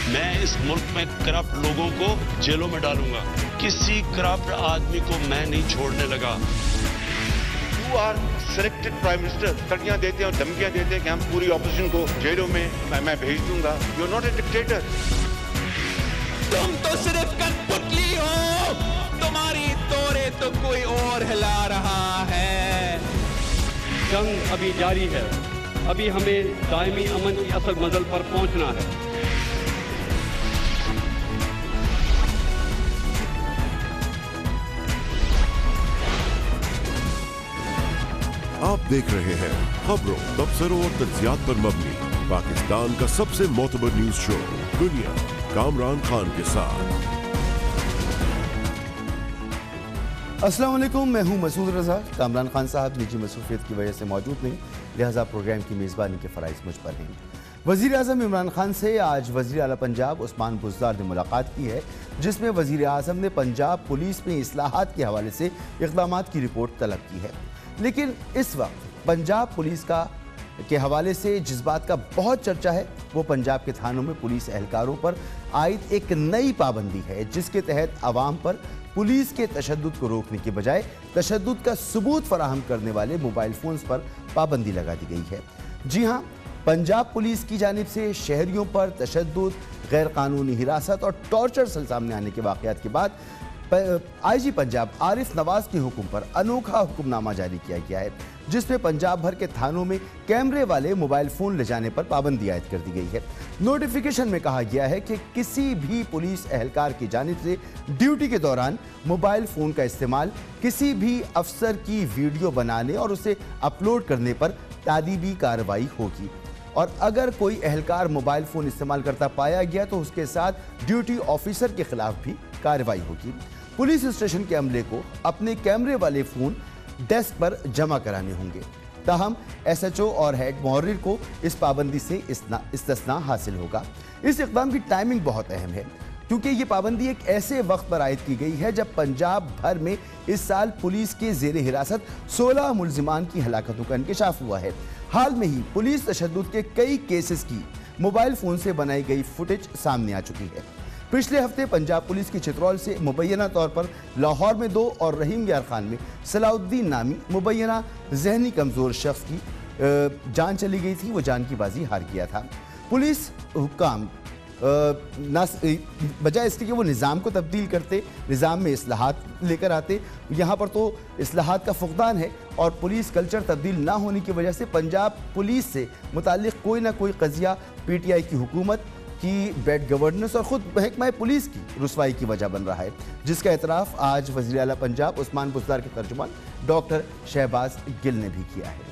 मैं इस मुल्क में करप्ट लोगों को जेलों में डालूंगा। किसी करप्ट आदमी को मैं नहीं छोड़ने लगा। You are selected prime minister, तड़ियां देते हैं और धमकियां देते हैं कि हम पूरी ऑपोजिशन को जेलों में मैं भेज दूंगा। You are not a dictator. तुम तो सिर्फ कठपुतली हो, तुम्हारी तोरे तो कोई और हिला रहा है। जंग अभी जारी है, अभी हमें दायमी अमन की असल मंजिल पर पहुंचना है। आप देख रहे हैं खबरों, तबसरों और तज्जियात पर मबनी पाकिस्तान का सबसे मोतबर न्यूज शो दुनिया कामरान खान के साथ। अस्सलाम वालेकुम, मैं हूं मसूद रजा। कामरान खान साहब निजी मसरूफियत की वजह से मौजूद नहीं, लिहाजा प्रोग्राम की मेज़बानी के फ़राइज़ मुझ पर हैं। वज़ीर आज़म इमरान खान से आज वज़ीर आला पंजाब उस्मान बुज़दार ने मुलाकात की है, जिसमें वज़ीर आज़म ने पंजाब पुलिस में इस्लाहात के हवाले से इक़दामात की रिपोर्ट तलब की है। लेकिन इस वक्त पंजाब पुलिस के हवाले से जिस बात का बहुत चर्चा है वो पंजाब के थानों में पुलिस एहलकारों पर आयद एक नई पाबंदी है, जिसके तहत आवाम पर पुलिस के तशद्दुद को रोकने के बजाय तशद्दुद का सबूत फराहम करने वाले मोबाइल फ़ोन्स पर पाबंदी लगा दी गई है। जी हाँ, पंजाब पुलिस की जानिब से शहरियों पर तशद्दुद, गैर कानूनी हिरासत और टॉर्चर सामने आने के वाक़यात के बाद IG पंजाब आरिफ नवाज़ के हुक्म पर अनोखा हुक्मनामा जारी किया गया है, जिसमें पंजाब भर के थानों में कैमरे वाले मोबाइल फ़ोन ले जाने पर पाबंदी आयद कर दी गई है। नोटिफिकेशन में कहा गया है कि किसी भी पुलिस एहलकार की जानिब से ड्यूटी के दौरान मोबाइल फ़ोन का इस्तेमाल किसी भी अफसर की वीडियो बनाने और उसे अपलोड करने पर तादीबी कार्रवाई होगी, और अगर कोई एहलकार मोबाइल फ़ोन इस्तेमाल करता पाया गया तो उसके साथ ड्यूटी ऑफिसर के खिलाफ भी कार्रवाई होगी। पुलिस स्टेशन के अमले को अपने कैमरे वाले फ़ोन डेस्क पर जमा कराने होंगे। ताहम SHO और हेड मुहर्रिर को इस पाबंदी से इस्तिस्ना हासिल होगा। इस इक़दाम की टाइमिंग बहुत अहम है, क्योंकि ये पाबंदी एक ऐसे वक्त पर आयद की गई है जब पंजाब भर में इस साल पुलिस के ज़ेर हिरासत 16 मुल्ज़िमान की हलाकतों का इंकशाफ हुआ है। हाल में ही पुलिस तशद्दुद के कई केसेस की मोबाइल फ़ोन से बनाई गई फुटेज सामने आ चुकी है। पिछले हफ्ते पंजाब पुलिस की चित्रौल से मुबैना तौर पर लाहौर में 2 और रहीम यार खान में सलाउद्दीन नामी मुबैना जहनी कमज़ोर शख्स की जान चली गई थी। वो जान की बाजी हार गया था। पुलिस हुक्काम बजाय इसके कि वो निज़ाम को तब्दील करते, निज़ाम में इस्लाहात लेकर आते, यहाँ पर तो इस्लाहात का फुक़दान है और पुलिस कल्चर तब्दील ना होने की वजह से पंजाब पुलिस से मुताल्लिक़ कोई ना कोई क़ज़िया PTI की हुकूमत की बैड गवर्नेंस और ख़ुद महकमा पुलिस की रुसवाई की वजह बन रहा है, जिसका एतराफ़ आज वज़ीर आला पंजाब उस्मान बुज़दार के तर्जुमान डॉक्टर शहबाज गिल ने भी किया है।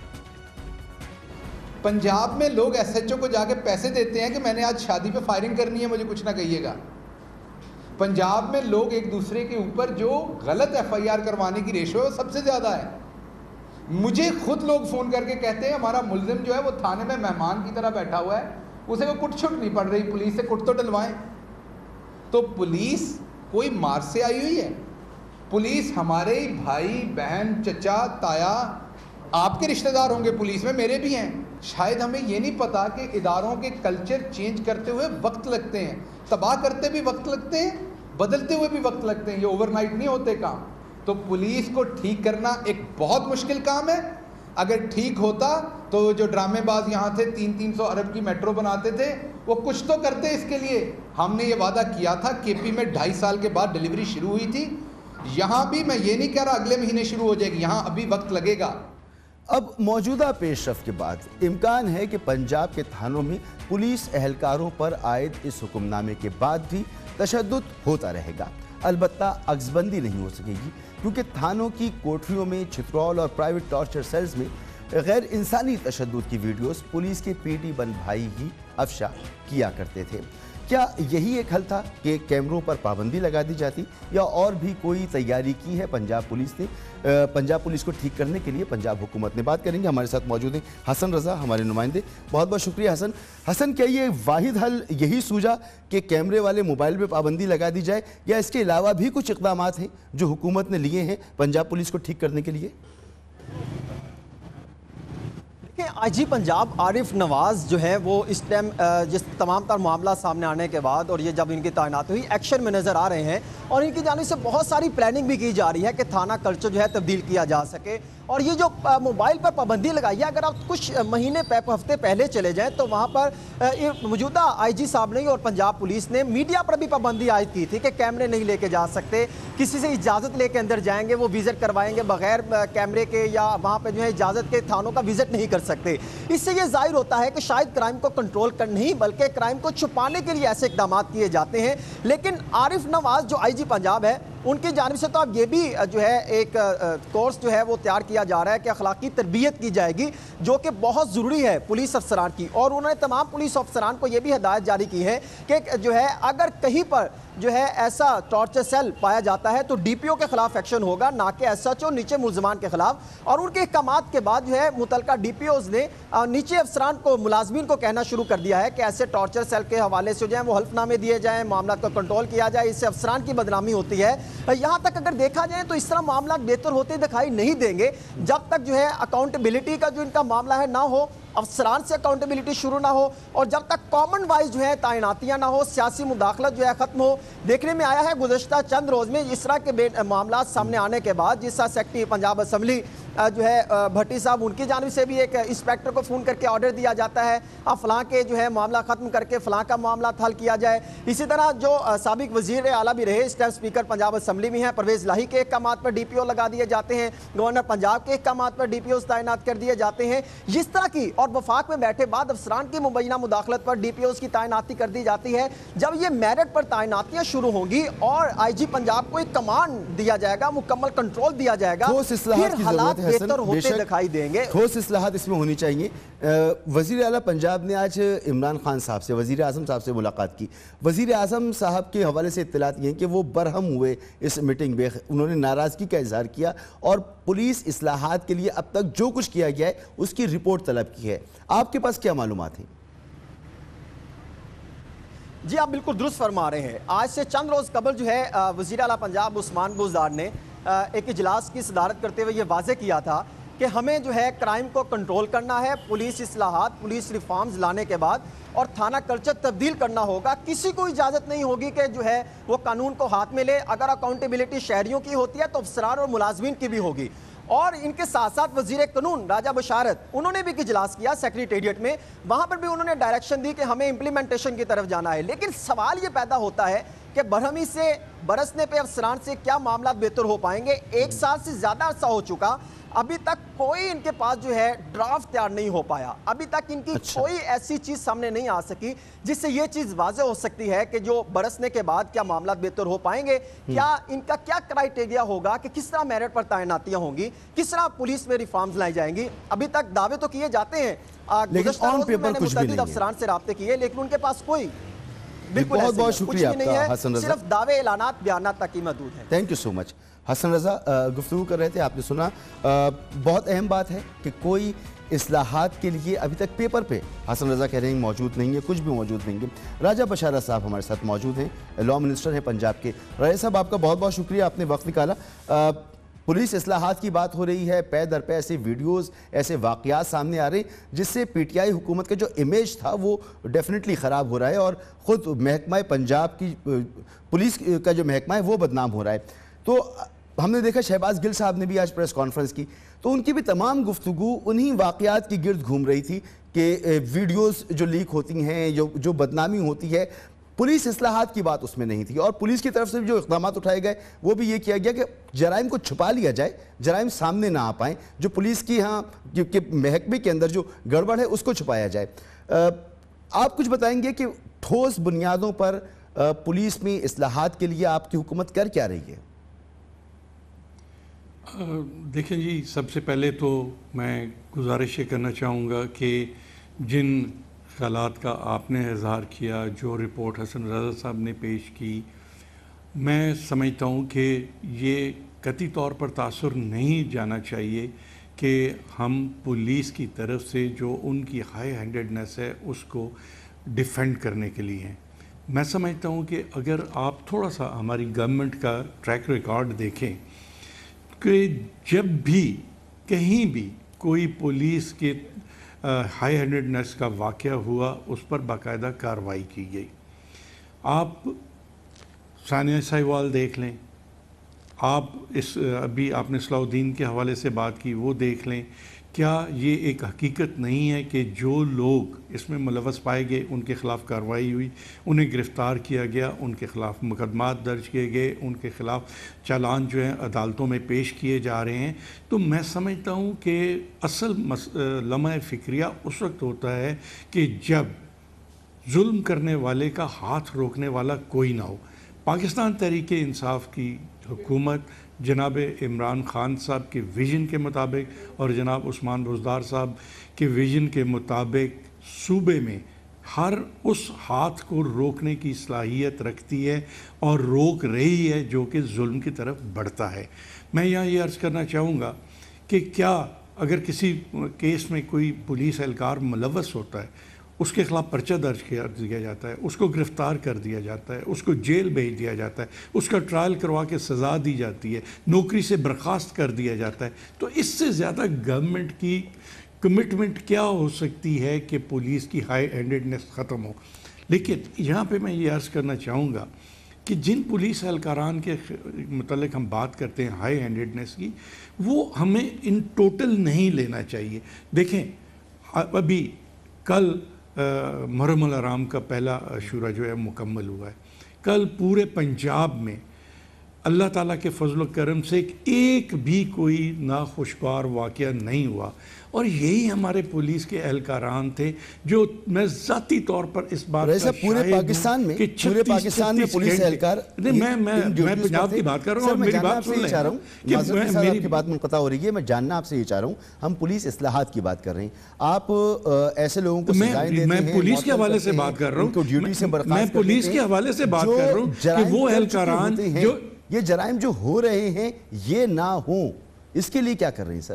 पंजाब में लोग SHO को जाके पैसे देते हैं कि मैंने आज शादी पे फायरिंग करनी है, मुझे कुछ ना कहिएगा। पंजाब में लोग एक दूसरे के ऊपर जो गलत FIR करवाने की रेशो है सबसे ज़्यादा है। मुझे खुद लोग फ़ोन करके कहते हैं हमारा मुल्ज़िम जो है वो थाने में मेहमान की तरह बैठा हुआ है, उसे वो कुट छुट नहीं पड़ रही, पुलिस से कुट तो डलवाएं। तो पुलिस कोई मार से आई हुई है? पुलिस हमारे भाई बहन चचा ताया आपके रिश्तेदार होंगे पुलिस में, मेरे भी हैं। शायद हमें ये नहीं पता कि इदारों के कल्चर चेंज करते हुए वक्त लगते हैं, तबाह करते भी वक्त लगते हैं, बदलते हुए भी वक्त लगते हैं, ये ओवरनाइट नहीं होते काम। तो पुलिस को ठीक करना एक बहुत मुश्किल काम है। अगर ठीक होता तो जो ड्रामेबाज यहाँ थे 300 अरब की मेट्रो बनाते थे वो कुछ तो करते इसके लिए। हमने ये वादा किया था, KP में 2.5 साल के बाद डिलीवरी शुरू हुई थी, यहाँ भी मैं ये नहीं कह रहा अगले महीने शुरू हो जाएगी, यहाँ अभी वक्त लगेगा। अब मौजूदा पेशरफ के बाद इम्कान है कि पंजाब के थानों में पुलिस एहलकारों पर आयद इस हुक्मनामे के बाद भी तशद्दुद होता रहेगा। अलबत्ता अक्सबंदी नहीं हो सकेगी, क्योंकि थानों की कोठरियों में चित्रौल और प्राइवेट टॉर्चर सेल्स में गैर इंसानी तशद्दुद की वीडियोस पुलिस के PT बन भाई ही अफशा किया करते थे। क्या यही एक हल था कि कैमरों पर पाबंदी लगा दी जाती, या और भी कोई तैयारी की है पंजाब पुलिस ने पंजाब पुलिस को ठीक करने के लिए पंजाब हुकूमत ने? बात करेंगे, हमारे साथ मौजूद हैं हसन रज़ा, हमारे नुमाइंदे। बहुत बहुत शुक्रिया हसन, क्या ये वाहिद हल यही सूझा कि कैमरे वाले मोबाइल पे पाबंदी लगा दी जाए, या इसके अलावा भी कुछ इक़दामात हैं जो हुकूमत ने लिए हैं पंजाब पुलिस को ठीक करने के लिए? آئی جی پنجاب عارف نواز جو ہے وہ اس ٹائم جس تمام تر معاملہ سامنے آنے کے بعد اور یہ جب ان کی تعیناتی ہوئی ایکشن میں نظر آ رہے ہیں اور ان کی جانب سے بہت ساری پلاننگ بھی کی جا رہی ہے کہ تھانہ کلچر جو ہے تبدیل کیا جا سکے. اور یہ جو موبائل پر پابندی لگائی ہے, اگر آپ کچھ مہینے ہفتے پہلے چلے جائیں تو وہاں پر موجودہ آئی جی صاحب نے اور پنجاب پولیس نے میڈیا پر بھی پابندی عائد کی تھی کہ کیمرے نہیں لے کے جا سکتے, کسی سے اجازت لے کے اندر جائیں گے وہ وزٹ کروائیں گے, بغیر کیمرے کے یا وہاں پہ جو ہے اجازت کے تھانوں کا وزٹ نہیں کر سکتے. اس سے یہ ظاہر ہوتا ہے کہ شاید کرائم کو کنٹرول کر نہیں بلکہ کرائم کو چھپانے کے لیے ایسے اقدامات کیے جاتے ہیں. لیکن عارف نواز جو آئی جی پنجاب ہے ان کی جانب سے تو اب یہ بھی جو ہے ایک کورس جو ہے وہ تیار کیا جا رہا ہے کہ اخلاقی تربیت کی جائے گی جو کہ بہت ضروری ہے پولیس افسران کی. اور انہوں نے تمام پولیس افسران کو یہ بھی ہدایت جاری کی ہے کہ جو ہے اگر کہیں پر جو ہے ایسا ٹارچر سیل پایا جاتا ہے تو ڈی پی او کے خلاف ایکشن ہوگا, نہ کہ ایس ایچ او نیچے ملزمان کے خلاف. اور ان کے احکامات کے بعد جو ہے متعلقہ ڈی پی اوز نے نیچے افسران کو ملازمین کو کہنا شروع کر دیا ہے کہ ایسے ٹارچر سیل کے حوالے سے جو ہے وہ حلف نامے دیے جائیں, معاملات کو کنٹرول کیا جائے, اس سے افسران کی بدنامی ہوتی ہے. یہاں تک اگر دیکھا جائے تو اس طرح معاملات بہتر ہوتے دکھائی نہیں دیں گے جب تک جو ہے اکاؤنٹیبلٹی کا جو ان کا معاملہ ہے نہ ہو, افسران سے اکاؤنٹیبلٹی شروع نہ ہو, اور جب تک کامن وائز جو ہے تعیناتیاں نہ ہو, سیاسی مداخلت جو ہے ختم ہو. دیکھنے میں آیا ہے گزشتہ چند روز میں اس طرح کے معاملات سامنے آنے کے بعد جس طرح سیکرٹری پنجاب اسمبلی جو ہے بھٹی صاحب ان کی جانب سے بھی ایک انسپیکٹر کو فون کر کے آرڈر دیا جاتا ہے اب فلاں کے جو ہے معاملہ ختم کر کے فلاں کا معاملات حل کیا جائے. اسی طرح جو سابق وزیر اعلیٰ بھی رہے اس ٹائم اسپیکر پنجاب اسمبلی میں ہیں پرویز لاہی کے احکامات پر ڈی پی او لگا دیے جاتے ہیں, گورنر پنجاب کے احکامات پر ڈی پی اوز تعینات کر دیے جاتے ہیں. جس طرح کی اور وفاق میں بیٹھے بعد افسران کی مبینہ مداخلت پر ڈی پی اوز کی تعیناتی کر دی جاتی ہے. جب یہ میرٹ پر تعیناتیاں شروع ہوں گی اور آئی جی پنجاب کو ایک کمانڈ دیا جائے گا, مکمل کنٹرول دیا جائے گا, پھر حالات بہتر ہوتے دکھائی دیں گے. ٹھوس اصلاحات اس میں ہونی چاہیے. وزیر اعلیٰ پنجاب نے آج عمران خان صاحب سے, وزیر اعظم صاحب سے ملاقات کی. وزیر اعظم صاحب کے حوالے سے اطلاعات یہ ہیں کہ وہ برہم ہوئے اس میٹنگ میں, انہوں نے ناراضگی کا اظہار کیا اور پولیس اصلاحات کے لیے اب تک جو کچھ کیا گیا ہے اس کی رپورٹ طلب کی ہے. آپ کے پاس کیا معلومات ہیں؟ جی آپ بالکل درست فرما رہے ہیں. آج سے چند روز قبل جو ہے وزیر اعلیٰ پنجاب عثمان بزدار نے ایک اجلاس کی صدارت کرتے ہوئے یہ واضح کیا تھا کہ ہمیں جو ہے کرائم کو کنٹرول کرنا ہے, پولیس اصلاحات, پولیس ریفارمز لانے کے بعد اور تھانہ کلچر تبدیل کرنا ہوگا. کسی کو اجازت نہیں ہوگی کہ جو ہے وہ قانون کو ہاتھ میں لے. اگر اکاؤنٹیبلٹی شہریوں کی ہوتی ہے تو افسران اور ملازمین کی بھی ہوگی. اور ان کے ساتھ ساتھ وزیر قانون راجہ بشارت انہوں نے بھی ایک اجلاس کیا سیکریٹریٹ میں, وہاں پر بھی انہوں نے ڈائریکشن دی کہ ہمیں امپلیمنٹیشن کی طرف جانا ہے. لیکن سوال یہ پیدا ہوتا ہے کہ برہمی سے برسنے پہ افسران سے کیا معاملات بہتر ہو پائیں گے؟ 1 سال سے زیادہ عرصہ ہو چکا, ابھی تک کوئی ان کے پاس جو ہے ڈرافٹ تیار نہیں ہو پایا, ابھی تک ان کی کوئی ایسی چیز سامنے نہیں آ سکی جس سے یہ چیز واضح ہو سکتی ہے کہ جو برسنے کے بعد کیا معاملات بہتر ہو پائیں گے, کیا ان کا کیا کرائیٹیریا ہوگا کہ کس طرح میرٹ پر تعیناتیاں ہوں گی, کس طرح پولیس میں ریفارمز لائی جائیں گی. ابھی تک دعوے تو کیے جاتے ہیں, گزشتہ روز میں نے متعدد افسران سے رابطے کیے لیکن ان کے پاس کوئی بالکل بہت بہت شکریہ آپ کا حسن رضا, صرف دعوے اعلانات بیانات تک ہی محدود ہیں. تھینک یو سو مچ. حسن رضا گفتگو کر رہے تھے, آپ نے سنا, بہت اہم بات ہے کہ کوئی اصلاحات کے لیے ابھی تک پیپر پہ حسن رضا کہہ رہے ہیں موجود نہیں ہے, کچھ بھی موجود نہیں ہے. راجہ بشارت صاحب ہمارے ساتھ موجود ہیں, لاء منسٹر ہیں پنجاب کے. راجہ صاحب آپ کا بہت بہت شکریہ, آپ نے وقت نکالا. پولیس اصلاحات کی بات ہو رہی ہے, پے در پے ایسے ویڈیوز, ایسے واقعات سامنے آ رہے ہیں جس سے پی ٹی آئی حکومت کا جو امیج تھا وہ ڈیفینیٹلی خراب ہو رہا ہے اور خود محکمہ پنجاب کی پولیس کا جو محکمہ ہے وہ بدنام ہو رہا ہے. تو ہم نے دیکھا شہباز گل صاحب نے بھی آج پریس کانفرنس کی تو ان کی بھی تمام گفتگو انہی واقعات کی گرد گھوم رہی تھی کہ ویڈیوز جو لیک ہوتی ہیں, جو بدنامی ہوتی ہے, پولیس اصلاحات کی بات اس میں نہیں تھی. اور پولیس کی طرف سے جو اقدامات اٹھائے گئے وہ بھی یہ کیا گیا کہ جرائم کو چھپا لیا جائے, جرائم سامنے نہ آ پائیں, جو پولیس کی محکمے کے اندر جو گڑبڑ ہے اس کو چھپایا جائے. آپ کچھ بتائیں گے کہ ٹھوس بنیادوں پر پولیس میں اصلاحات کے لیے آپ کی حکومت کر کیا رہی ہے؟ دیکھیں جی, سب سے پہلے تو میں گزارش یہ کرنا چاہوں گا کہ جن خیالات کا آپ نے اظہار کیا, جو رپورٹ حسن رضا صاحب نے پیش کی, میں سمجھتا ہوں کہ یہ قطعی طور پر تاثر نہیں جانا چاہیے کہ ہم پولیس کی طرف سے جو ان کی ہائی ہینڈڈنس ہے اس کو ڈیفینڈ کرنے کے لیے ہیں. میں سمجھتا ہوں کہ اگر آپ تھوڑا سا ہماری گورنمنٹ کا ٹریک ریکارڈ دیکھیں کہ جب بھی کہیں بھی کوئی پولیس کے ہائی ہینڈڈنس کا واقعہ ہوا اس پر باقاعدہ کارروائی کی گئی. آپ ثانیہ سہیوال دیکھ لیں, آپ ابھی آپ نے صلاح الدین کے حوالے سے بات کی, وہ دیکھ لیں. کیا یہ ایک حقیقت نہیں ہے کہ جو لوگ اس میں ملوث پائے گئے ان کے خلاف کارروائی ہوئی, انہیں گرفتار کیا گیا, ان کے خلاف مقدمات درج کیے گئے, ان کے خلاف چالان جو ہیں عدالتوں میں پیش کیے جا رہے ہیں. تو میں سمجھتا ہوں کہ اصل لمحہ فکریہ اس وقت ہوتا ہے کہ جب ظلم کرنے والے کا ہاتھ روکنے والا کوئی نہ ہو. پاکستان تحریک انصاف کی حکومت جناب عمران خان صاحب کے ویژن کے مطابق اور جناب عثمان بزدار صاحب کے ویژن کے مطابق صوبے میں ہر اس ہاتھ کو روکنے کی صلاحیت رکھتی ہے اور روک رہی ہے جو کہ ظلم کی طرف بڑھتا ہے. میں یہاں یہ عرض کرنا چاہوں گا کہ کیا اگر کسی کیس میں کوئی پولیس اہلکار ملوث ہوتا ہے, اس کے خلاف پرچہ درج کر دیا جاتا ہے, اس کو گرفتار کر دیا جاتا ہے, اس کو جیل بھیج دیا جاتا ہے, اس کا ٹرائل کروا کے سزا دی جاتی ہے, نوکری سے برخاست کر دیا جاتا ہے, تو اس سے زیادہ گورنمنٹ کی کمٹمنٹ کیا ہو سکتی ہے کہ پولیس کی ہائی ہینڈڈنس ختم ہو. لیکن یہاں پہ میں یہ عرض کرنا چاہوں گا کہ جن پولیس اہلکاران کے متعلق ہم بات کرتے ہیں ہائی ہینڈڈنس کی, وہ ہمیں ان ٹوٹل نہیں لینا چاہیے. دیکھیں ابھی کل محرم الحرام کا پہلا عاشورہ جو ہے مکمل ہوا ہے. کل پورے پنجاب میں اللہ تعالیٰ کے فضل و کرم سے ایک بھی کوئی ناخوشگوار واقعہ نہیں ہوا, اور یہی ہمارے پولیس کے اہلکاران تھے جو میں ذاتی طور پر اس بات کا پورے پاکستان میں پولیس اہلکار, میں پنجاب کی بات کر رہا ہوں, میری بات سن لیں, میری بات منقطع ہو رہی ہے. میں جاننا آپ سے یہ چاہ رہا ہوں, ہم پولیس اصلاحات کی بات کر رہے ہیں, آپ ایسے لوگوں کو سزائیں دیتے ہیں, میں پولیس کے حوالے سے بات کر رہا ہوں, میں پولیس کے حوالے سے بات کر رہا ہوں کہ وہ اہلکاران جو یہ جرائم جو ہو رہے ہیں یہ نہ ہوں, اس کے لیے کیا کر رہے ہیں سر؟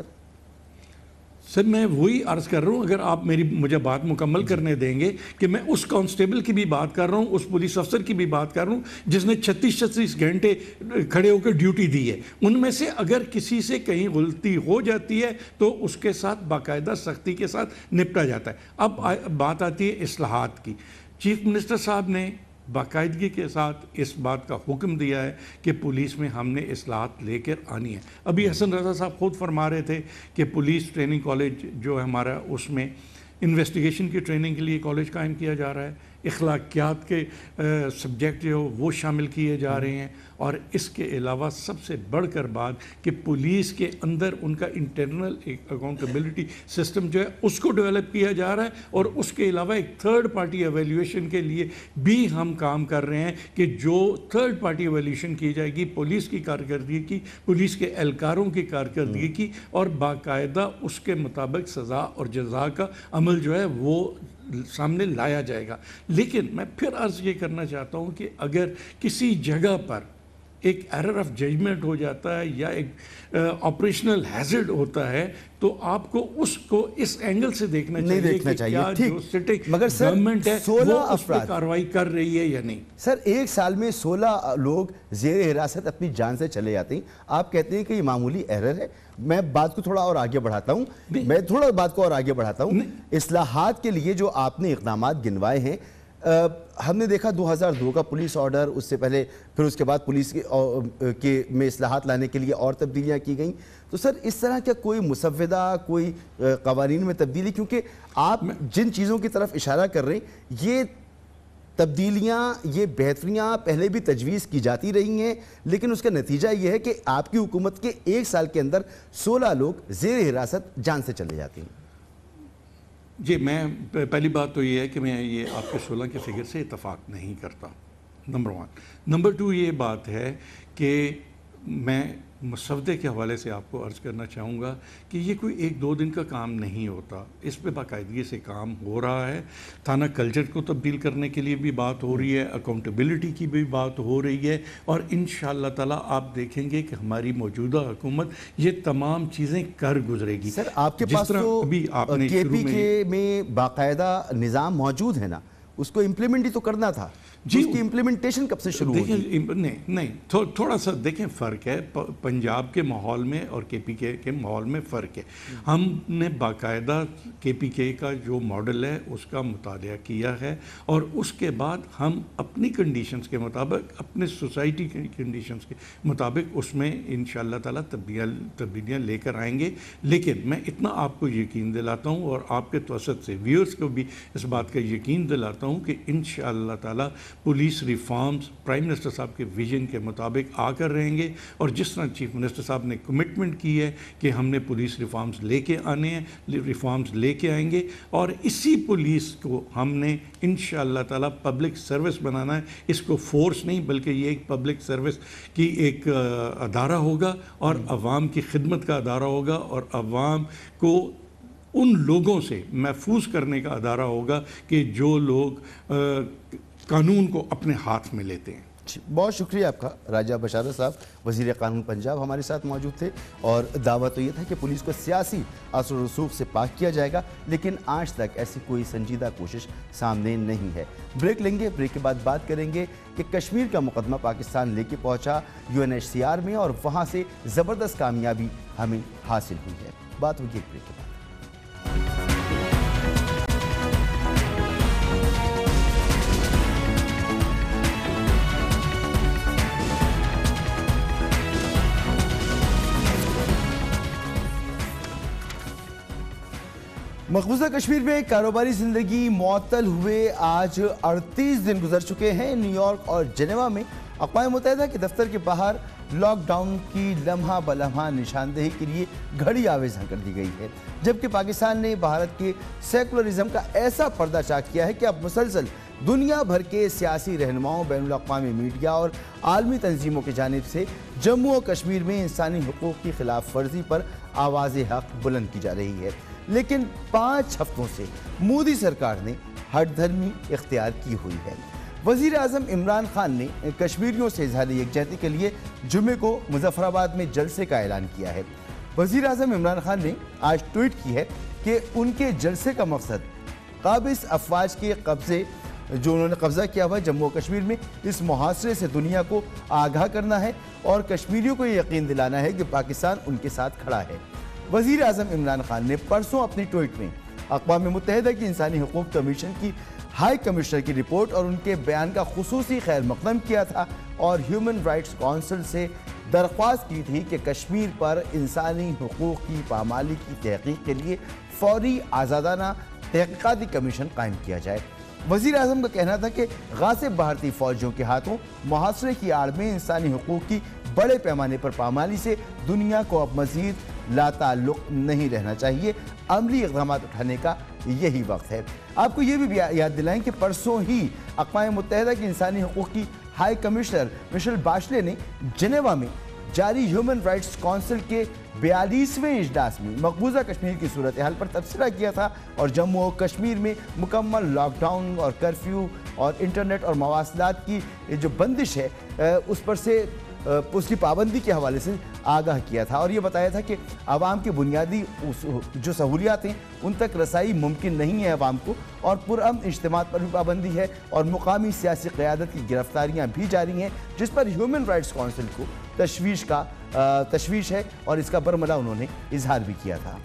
سر میں وہی عرض کر رہا ہوں, اگر آپ مجھے بات مکمل کرنے دیں گے کہ میں اس کانسٹیبل کی بھی بات کر رہا ہوں, اس پولیس افسر کی بھی بات کر رہا ہوں جس نے 36 گھنٹے کھڑے ہو کے ڈیوٹی دی ہے. ان میں سے اگر کسی سے کہیں غلطی ہو جاتی ہے تو اس کے ساتھ باقاعدہ سختی کے ساتھ نپٹا جاتا ہے. اب بات آتی ہے اصلاحات کی. چیف منسٹر صاحب نے باقاعدگی کے ساتھ اس بات کا حکم دیا ہے کہ پولیس میں ہم نے اصلاحات لے کر آنی ہے. ابھی حسن رضا صاحب خود فرما رہے تھے کہ پولیس ٹریننگ کالج جو ہے ہمارا, اس میں انویسٹیگیشن کی ٹریننگ کے لیے کالج قائم کیا جا رہا ہے, اخلاقیات کے سبجیکٹ جو وہ شامل کیے جا رہے ہیں, اور اس کے علاوہ سب سے بڑھ کر بات کہ پولیس کے اندر ان کا انٹرنل ایک اکاؤنٹیبلٹی سسٹم جو ہے اس کو ڈیولپ کیا جا رہا ہے, اور اس کے علاوہ ایک تھرڈ پارٹی ایویلیویشن کے لیے بھی ہم کام کر رہے ہیں کہ جو تھرڈ پارٹی ایویلیویشن کی جائے گی پولیس کی کارکردگی کی, پولیس کے اہلکاروں کی کارکردگی کی, اور باقاعدہ اس کے مطابق سزا اور جزا کا عمل جو ہے وہ سامنے لایا جائے گا. لیکن میں پھر عرض یہ کرنا چاہتا ہوں کہ اگر کسی جگہ پر ایک ایرر آف ججمنٹ ہو جاتا ہے یا ایک آپریشنل ہیزرڈ ہوتا ہے تو آپ کو اس کو اس اینگل سے دیکھنا چاہیے کہ کیا جو سٹنگ گورنمنٹ ہے وہ اس پر کارروائی کر رہی ہے یا نہیں. سر ایک سال میں 16 لوگ زیر حراست اپنی جان سے چلے جاتے ہیں, آپ کہتے ہیں کہ یہ معمولی ایرر ہے. میں بات کو تھوڑا اور آگے بڑھاتا ہوں, اصلاحات کے لیے جو آپ نے اقدامات گنوائے ہیں, ہم نے دیکھا 2002 کا پولیس آرڈر, اس سے پہلے پھر اس کے بعد پولیس میں اصلاحات لانے کے لیے اور تبدیلیاں کی گئیں. تو سر اس طرح کیا کوئی مسودہ, کوئی قوانین میں تبدیلی, کیونکہ آپ جن چیزوں کی طرف اشارہ کر رہے ہیں یہ تبدیلیاں, یہ بہتریاں پہلے بھی تجویز کی جاتی رہی ہیں, لیکن اس کا نتیجہ یہ ہے کہ آپ کی حکومت کے ایک سال کے اندر 16 لوگ زیر حراست جان سے چلے جاتے ہیں. جی میں پہلی بات تو یہ ہے کہ میں یہ آپ کے 16 کے فگر سے اتفاق نہیں کرتا, نمبر 1. نمبر 2 یہ بات ہے کہ میں مسودے کے حوالے سے آپ کو عرض کرنا چاہوں گا کہ یہ کوئی 1-2 دن کا کام نہیں ہوتا, اس پہ باقاعدگی سے کام ہو رہا ہے. تھانہ کلچر کو تبدیل کرنے کے لیے بھی بات ہو رہی ہے, اکاؤنٹیبلٹی کی بھی بات ہو رہی ہے, اور انشاءاللہ تعالیٰ آپ دیکھیں گے کہ ہماری موجودہ حکومت یہ تمام چیزیں کر گزرے گی. سر آپ کے پاس تو کے پی کے میں باقاعدہ نظام موجود ہے نا, اس کو امپلیمنٹ ہی تو کرنا تھا. जी, उसकी इम्प्लीमेंटेशन कब से शुरू होगी? नहीं थोड़ा सा देखें फ़र्क है पंजाब के माहौल में और KPK के माहौल में फ़र्क है। हमने बाकायदा KPK का जो मॉडल है उसका मुतालिया किया है और उसके बाद हम अपनी कंडीशंस के मुताबिक, अपने सोसाइटी की कंडीशंस के मुताबिक उसमें इंशाअल्लाह ताला तब्दीलियाँ लेकर आएंगे। लेकिन मैं इतना आपको यकीन दिलाता हूँ और आपके तवसत से व्यूअर्स को भी इस बात का यकीन दिलाता हूँ कि इंशाअल्लाह ताला पुलिस रिफॉर्म्स प्राइम मिनिस्टर साहब के विजन के मुताबिक आकर रहेंगे और जिस तरह चीफ मिनिस्टर साहब ने कमिटमेंट की है कि हमने पुलिस रिफॉर्म्स लेके आने हैं, रिफॉर्म्स लेके आएंगे और इसी पुलिस को हमने इंशाअल्लाह ताला पब्लिक सर्विस बनाना है। इसको फोर्स नहीं बल्कि ये एक पब्लिक सर्विस की एक अदारा होगा और अवाम की खिदमत का अदारा होगा और अवाम को उन लोगों से महफूज करने का अदारा होगा कि जो लोग कानून को अपने हाथ में लेते हैं। बहुत शुक्रिया आपका राजा बशारत साहब, वज़ीर कानून पंजाब हमारे साथ मौजूद थे और दावा तो ये था कि पुलिस को सियासी असर रसूख से पाक किया जाएगा, लेकिन आज तक ऐसी कोई संजीदा कोशिश सामने नहीं है। ब्रेक लेंगे, ब्रेक के बाद बात करेंगे कि कश्मीर का मुकदमा पाकिस्तान लेके पहुंचा UNHCR में और वहां से ज़बरदस्त कामयाबी हमें हासिल हुई है। बात होगी एक ब्रेक के बाद। मकबूजा कश्मीर में कारोबारी ज़िंदगी मुअत्तल हुए आज 38 दिन गुजर चुके हैं। न्यूयॉर्क और जेनेवा में अक़वाम मुत्तहिदा के दफ्तर के बाहर लॉकडाउन की लम्हा बलम्हा निशानदेही के लिए घड़ी आवेज़ कर दी गई है, जबकि पाकिस्तान ने भारत के सेकुलरिज्म का ऐसा पर्दा चाक किया है कि अब मुसलसल दुनिया भर के सियासी रहनुमाओं, बैनुल-अक़वामी मीडिया और आलमी तंजीमों की जानिब से जम्मू और कश्मीर में इंसानी हुकूक़ की खिलाफ वर्जी पर आवाज़ हक़ बुलंद की जा रही है। लेकिन 5 हफ्तों से मोदी सरकार ने हठधर्मी इख्तियार की हुई है। वज़ीर आज़म इमरान खान ने कश्मीरियों से इज़हार यकजहती के लिए जुमे को मुज़फ़्फ़राबाद में जलसे का ऐलान किया है। वज़ीर आज़म इमरान खान ने आज ट्वीट की है कि उनके जलसे का मकसद काबिज़ अफ़वाज के कब्ज़े जो उन्होंने कब्ज़ा किया हुआ है जम्मू और कश्मीर में, इस मुहासरे से दुनिया को आगाह करना है और कश्मीरियों को यकीन दिलाना है कि पाकिस्तान उनके साथ खड़ा है। वज़ीर आज़म इमरान खान ने परसों अपनी ट्वीट में अक़वाम मुत्तहिदा की इंसानी हुकूक़ कमीशन की हाई कमिश्नर की रिपोर्ट और उनके बयान का खुसूसी खैर मक़दम किया था और ह्यूमन राइट्स काउंसिल से दरख्वास्त की थी कि कश्मीर पर इंसानी हुकूक़ की पामाली की तहक़ीक़ के लिए फ़ौरी आज़ादाना तहक़ीक़ाती कमीशन कायम किया जाए। वज़ीर आज़म का कहना था कि गासिब भारतीय फ़ौजियों के हाथों मुहासरे की आड़ में इंसानी हुकूक़ की बड़े पैमाने पर पामाली से दुनिया को अब मज़ीद लाताल्लुक़ नहीं रहना चाहिए। अमली इक़दाम उठाने का यही वक्त है। आपको ये भी याद दिलाएं कि परसों ही अक़वाम मुत्तहिदा की इंसानी हुकूक़ की हाई कमिश्नर मिशेल बाशले ने जेनेवा में जारी ह्यूमन राइट्स काउंसिल के 42वें इजलास में मकबूजा कश्मीर की सूरत हाल पर तबसरा किया था और जम्मू और कश्मीर में मुकम्मल लॉकडाउन और कर्फ्यू और इंटरनेट और मवासलात की जो बंदिश है उस पर से उसकी पाबंदी के हवाले से आगाह किया था और ये बताया था कि आवाम की बुनियादी जो सहूलियात हैं उन तक रसाई मुमकिन नहीं है आवाम को और पुरअमन इज्तिमात पर भी पाबंदी है और मुकामी सियासी क़यादत की गिरफ्तारियाँ भी जारी हैं, जिस पर ह्यूमन राइट्स काउंसिल को तशवीश है और इसका बरमला उन्होंने इजहार भी किया था।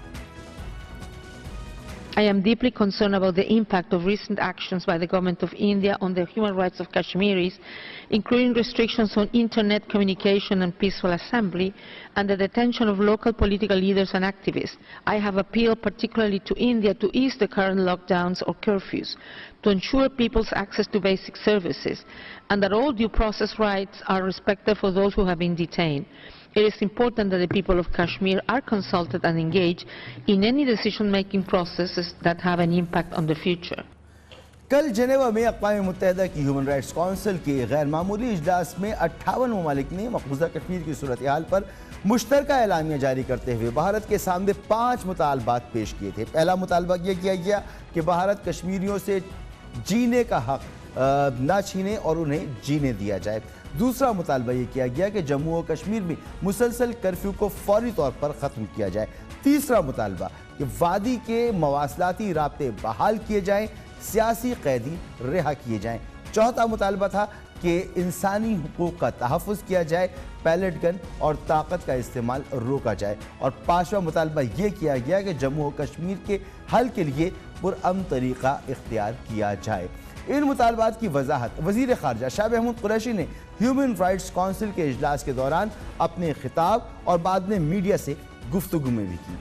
I am deeply concerned about the impact of recent actions by the government of India on the human rights of Kashmiris, including restrictions on internet communication and peaceful assembly, and the detention of local political leaders and activists. I have appealed particularly to India to ease the current lockdowns or curfews, to ensure people's access to basic services, and that all due process rights are respected for those who have been detained. It is important that the people of Kashmir are consulted and engaged in any decision-making processes that have an impact on the future. कल Geneva में अक़वाम मुत्तहिदा की human rights council के गैर मामूली इजलास में 58 ममालिक ने मकबूजा कश्मीर की सूरत हाल पर मुश्तरका एलामिया जारी करते हुए भारत के सामने 5 मुतालबात पेश किए थे। पहला मुतालबा यह किया गया कि भारत कश्मीरियों से जीने का हक ना छीने और उन्हें जीने दिया जाए। दूसरा मुतालबा ये किया गया कि जम्मू और कश्मीर में मुसलसल कर्फ्यू को फौरी तौर पर ख़त्म किया जाए। तीसरा मुतालबा कि वादी के मवासलाती राब्ते बहाल किए जाएँ, सियासी कैदी रिहा किए जाएँ। चौथा मुतालबा था कि इंसानी हुकूक का तहफ़्फ़ुज़ किया जाए, पैलेट गन और ताकत का इस्तेमाल रोका जाए। और पाँचवा मुतालबा ये किया गया कि जम्मू और कश्मीर के हल के लिए पुरअमन तरीक़ा इख्तियार किया जाए। इन मुतालबात की वजाहत वज़ीर ख़ारजा शाह महमूद कुरैशी ने ह्यूमन राइट्स काउंसिल के इजलास के दौरान अपने खिताब और बाद में मीडिया से गुफ्तगू में भी की।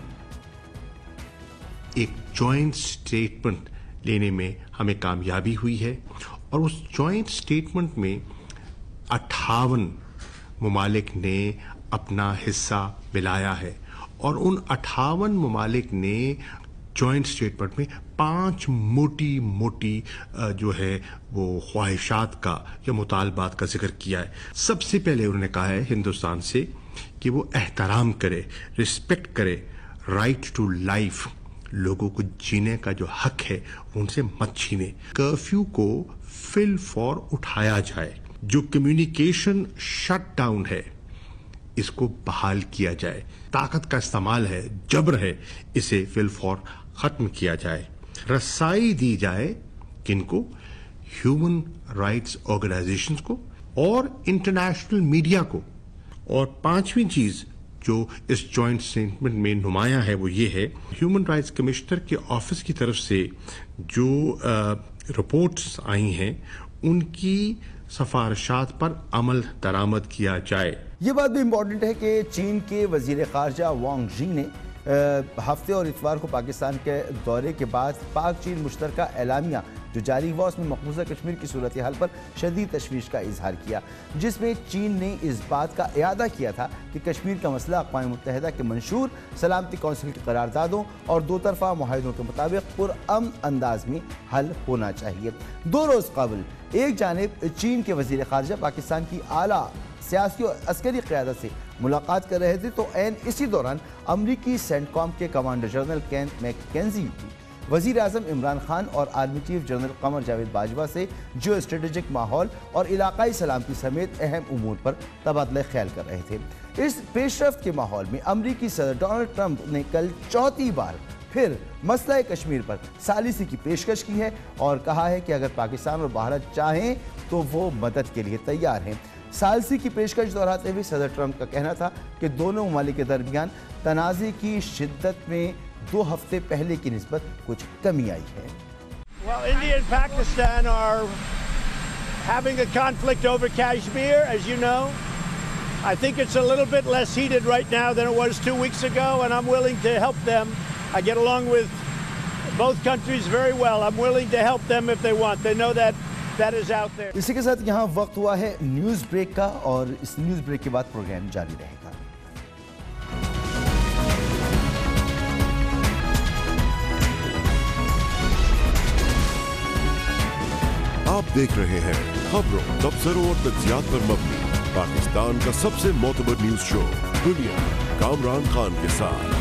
एक जॉइंट स्टेटमेंट लेने में हमें कामयाबी हुई है और उस जॉइंट स्टेटमेंट में 58 ममालिक ने अपना हिस्सा मिलाया है और उन 58 ममालिक ने जॉइंट स्टेटमेंट में 5 मोटी जो है वो ख्वाहिशात का या मुतालबात का जिक्र किया है। सबसे पहले उन्होंने कहा है हिंदुस्तान से कि वो एहतराम करे, रिस्पेक्ट करे, राइट टू लाइफ, लोगों को जीने का जो हक है उनसे मत छीने। कर्फ्यू को फिल फॉर उठाया जाए, जो कम्युनिकेशन शट डाउन है इसको बहाल किया जाए, ताकत का इस्तेमाल है, जबर है, इसे फिल फॉर खत्म किया जाए, रसाई दी जाए किनको, ह्यूमन राइट्स ऑर्गेनाइजेशंस को और इंटरनेशनल मीडिया को। और पांचवी चीज जो इस जॉइंट स्टेटमेंट में नुमाया है वो ये है, ह्यूमन राइट्स कमिश्नर के ऑफिस की तरफ से जो रिपोर्ट्स आई हैं उनकी सिफारिशात पर अमल दरामद किया जाए। ये बात भी इम्पोर्टेंट है कि चीन के वजीर ख़ारजा वांग जी ने हफ्ते और इतवार को पाकिस्तान के दौरे के बाद पाक चीन मुश्तरका एलामिया जो जारी हुआ उसमें मकबूजा कश्मीर की सूरत हाल पर शदीद तशवीश का इजहार किया, जिसमें चीन ने इस बात का इआदा किया था कि कश्मीर का मसला अक़वाम मुत्तहिदा के मंशूर सलामती कौंसिल की करारदादों और दो तरफा मुआहिदों के मुताबिक पुरअमन अंदाज में हल होना चाहिए। 2 रोज़ कबल एक जानिब चीन के वज़ीर ख़ारजा पाकिस्तान की आला सियासी और अस्करी क़यादत से मुलाकात कर रहे थे, तो ऐन इसी दौरान अमरीकी सेंटकॉम के कमांडर जनरल केन मैकेंजी वज़ीर आज़म इमरान खान और army chief general Qamar Javed Bajwa से जियो स्ट्रेटेजिक माहौल और इलाकाई सलामती समेत अहम उमूर पर तबादला ख्याल कर रहे थे। इस पेशरफ्त के माहौल में अमरीकी सदर डोनाल्ड ट्रंप ने कल चौथी बार फिर मसला कश्मीर पर सालिसी की पेशकश की है और कहा है कि अगर पाकिस्तान और भारत चाहें तो वो मदद के लिए तैयार हैं। सालिसी की पेशकश दोहराते हुए सदर ट्रंप का कहना था कि दोनों ममालिक के दरमियान तनाज़े की शिद्दत में 2 हफ्ते पहले की निस्बत कुछ कमी आई है। Well, India and Pakistan are having a conflict over Kashmir, as you know. I think it's a little bit less heated right now than it was 2 weeks ago, and I'm willing to help them. I get along with both countries very well. I'm willing to help them if they want. They know that is out there. इसी के साथ यहाँ वक्त हुआ है news break का और इस न्यूज़ ब्रेक के बाद प्रोग्राम जारी रहेगा। आप देख रहे हैं खबरों, तबसरों और तज्जियात पर मबनी पाकिस्तान का सबसे मोतबर न्यूज शो दुनिया कामरान खान के साथ।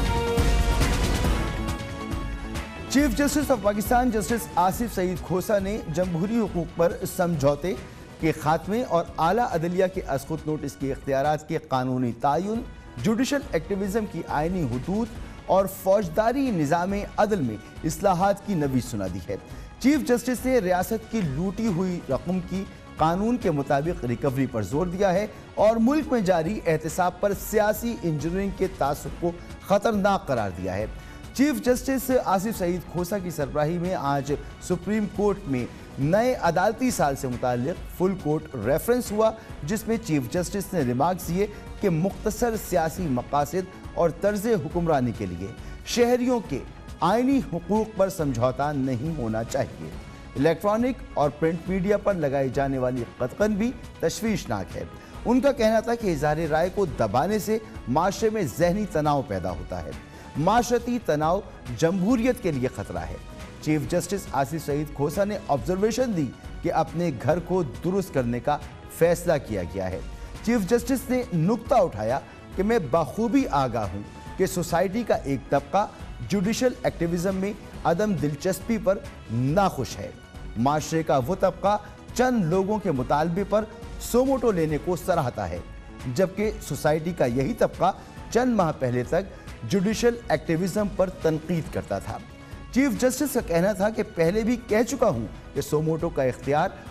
Chief justice of Pakistan justice Asif Saeed Khosa ने जमहूरी हुकूक पर समझौते के खात्मे और आला अदलिया के असकुत नोटिस के इख्तियारात के कानूनी तायुन, जुडिशल एक्टिविज्म की आइनी हुदूद और फौजदारी निज़ाम अदल में इस्लाहात की नवी सुना दी है। चीफ जस्टिस ने रियासत की लूटी हुई रकम की कानून के मुताबिक रिकवरी पर जोर दिया है और मुल्क में जारी एहतसाब पर सियासी इंजीनियरिंग के तासुब को खतरनाक करार दिया है। चीफ जस्टिस आसिफ सईद खोसा की सरबराही में आज सुप्रीम कोर्ट में नए अदालती साल से मुताल्लिक फुल कोर्ट रेफरेंस हुआ, जिसमें चीफ जस्टिस ने रिमार्क्स दिए कि मुख्तसर सियासी मकासद और तर्ज हुक्मरानी के लिए शहरियों के आइनी हुकूक पर समझौता नहीं होना चाहिए। इलेक्ट्रॉनिक और प्रिंट मीडिया पर लगाई जाने वाली कतकन भी तशवीशनाक है। उनका कहना था कि इज़हार राय को दबाने से माशरे में जहनी तनाव पैदा होता है। माशरती तनाव जमहूरियत के लिए खतरा है। चीफ जस्टिस आसिफ सईद खोसा ने ऑब्जर्वेशन दी कि अपने घर को दुरुस्त करने का फैसला किया गया है। चीफ जस्टिस ने नुक्ता उठाया कि मैं बखूबी आगाह हूँ कि सोसाइटी का एक तबका जुडिशल एक्टिविज्म में अदम दिलचस्पी पर नाखुश है। माशरे का वो तबका चंद लोगों के मुतालबे पर सोमोटो लेने को सराहता है, जबकि सोसाइटी का यही तबका चंद माह पहले तक जुडिशल एक्टिविज्म पर तनकीद करता था। चीफ जस्टिस का कहना था कि पहले भी कह चुका हूं कि सोमोटो का इख्तियार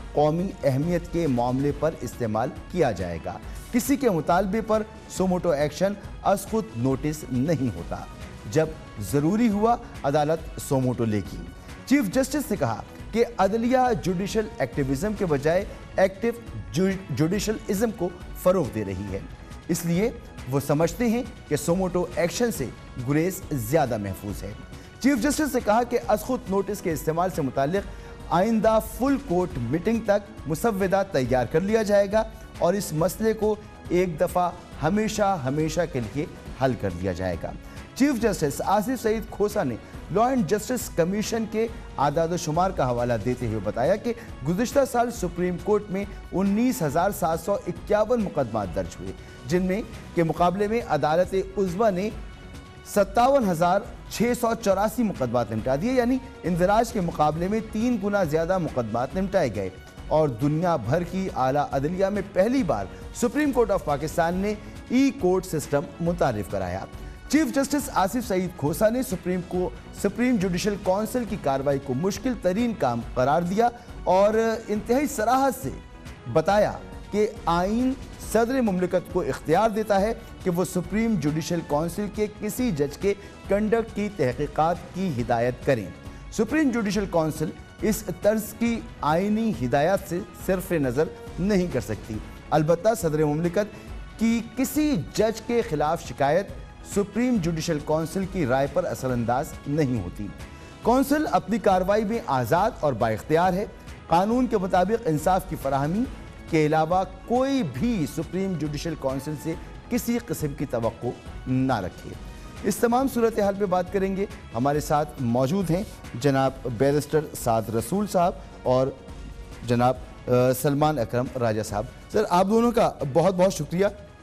قومی اہمیت کے معاملے پر استعمال کیا جائے گا۔ کسی کے مطالبے پر سوموٹو ایکشن از خود نوٹس نہیں ہوتا، جب ضروری ہوا عدالت سوموٹو لے گی۔ چیف جسٹس نے کہا کہ عدلیہ جوڈیشل ایکٹیویزم کے بجائے ایکٹیو جوڈیشل ازم کو فروغ دے رہی ہے، اس لیے وہ سمجھتے ہیں کہ سوموٹو ایکشن سے گریز زیادہ محفوظ ہے۔ چیف جسٹس نے کہا کہ از خود نوٹس کے استعمال سے متعلق آئندہ فل کورٹ میٹنگ تک مسودہ تیار کر لیا جائے گا اور اس مسئلے کو ایک دفعہ ہمیشہ کے لیے حل کر دیا جائے گا۔ چیف جسٹس آصف سعید کھوسا نے لا اینڈ جسٹس کمیشن کے اعداد و شمار کا حوالہ دیتے ہوئے بتایا کہ گزشتہ سال سپریم کورٹ میں 19,751 مقدمات درج ہوئے، جن میں کے مقابلے میں عدالت عظمیٰ نے 57,684 مقدمات نمٹا دیے، یعنی اندراج کے مقابلے میں 3 گنا زیادہ مقدمات نمٹائے گئے، اور دنیا بھر کی اعلیٰ عدلیہ میں پہلی بار سپریم کورٹ آف پاکستان نے ای کورٹ سسٹم متعارف کرایا۔ چیف جسٹس آصف سعید کھوسا نے سپریم جوڈیشل کونسل کی کارروائی کو مشکل ترین کام قرار دیا اور انتہائی صراحت سے بتایا کہ آئین صدر مملکت کو اختیار دیتا ہے کہ وہ سپریم جوڈیشل کونسل کے کسی جج کے کنڈکٹ کی تحقیقات کی ہدایت کریں۔ سپریم جوڈیشل کونسل اس طرز کی آئینی ہدایات سے صرف نظر نہیں کر سکتی، البتہ صدر مملکت کی کسی جج کے خلاف شکایت سپریم جوڈیشل کونسل کی رائے پر اثر انداز نہیں ہوتی۔ کونسل اپنی کارروائی میں آزاد اور بااختیار ہے، قانون کے مطابق انصاف کی فراہمی کے علاوہ کوئی بھی سپریم جوڈیشل کونسل سے کسی قسم کی توقع نہ رکھے۔ اس تمام صورتحال پہ بات کریں گے، ہمارے ساتھ موجود ہیں جناب بیرسٹر سعد رسول صاحب اور جناب سلمان اکرم راجہ صاحب۔ سر، آپ دونوں کا بہت بہت شکریہ۔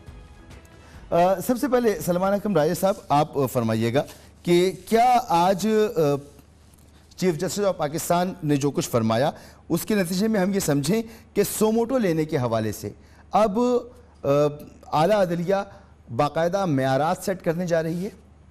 سب سے پہلے سلمان اکرم راجہ صاحب، آپ فرمائیے گا کہ کیا آج چیف جسٹس آف پاکستان نے جو کچھ فرمایا اس کے نتیجے میں ہم یہ سمجھیں کہ سوموٹو لینے کے حوالے سے اب اعلیٰ عدلیہ باقاعدہ معیارات سیٹ کرنے جا رہی ہے؟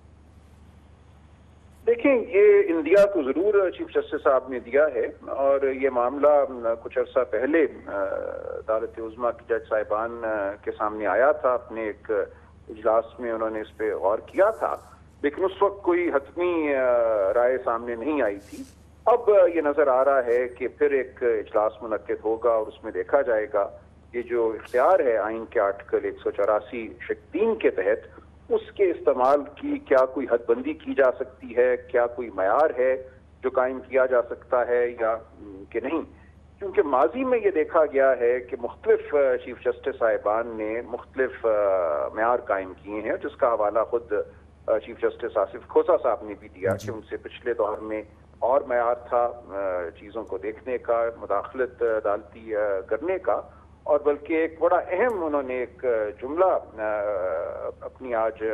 دیکھیں، یہ انڈیا کو ضرور چیف جسٹس صاحب نے دیا ہے، اور یہ معاملہ کچھ عرصہ پہلے عدالت عظمیٰ کی جج صاحبان کے سامنے آیا تھا، اپنے ایک اجلاس میں انہوں نے اس پہ غور کیا تھا، لیکن اس وقت کوئی حتمی رائے سامنے نہیں آئی تھی۔ اب یہ نظر آ رہا ہے کہ پھر ایک اجلاس منعقد ہوگا اور اس میں دیکھا جائے گا یہ جو اختیار ہے آئین کے آرٹیکل 184(3) کے تحت، اس کے استعمال کی کیا کوئی حد بندی کی جا سکتی ہے، کیا کوئی معیار ہے جو قائم کیا جا سکتا ہے یا کہ نہیں، کیونکہ ماضی میں یہ دیکھا گیا ہے کہ مختلف چیف جسٹس صاحبان نے مختلف معیار قائم کیے ہیں، جس کا حوالہ خود چیف جسٹس آصف کھوسا صاحب نے بھی دیا کہ ان سے پچھلے دور میں اور معیار تھا چیزوں کو دیکھنے کا، مداخلت عدالتی کرنے کا، اور بلکہ ایک بڑا اہم انہوں نے ایک جملہ اپنی آج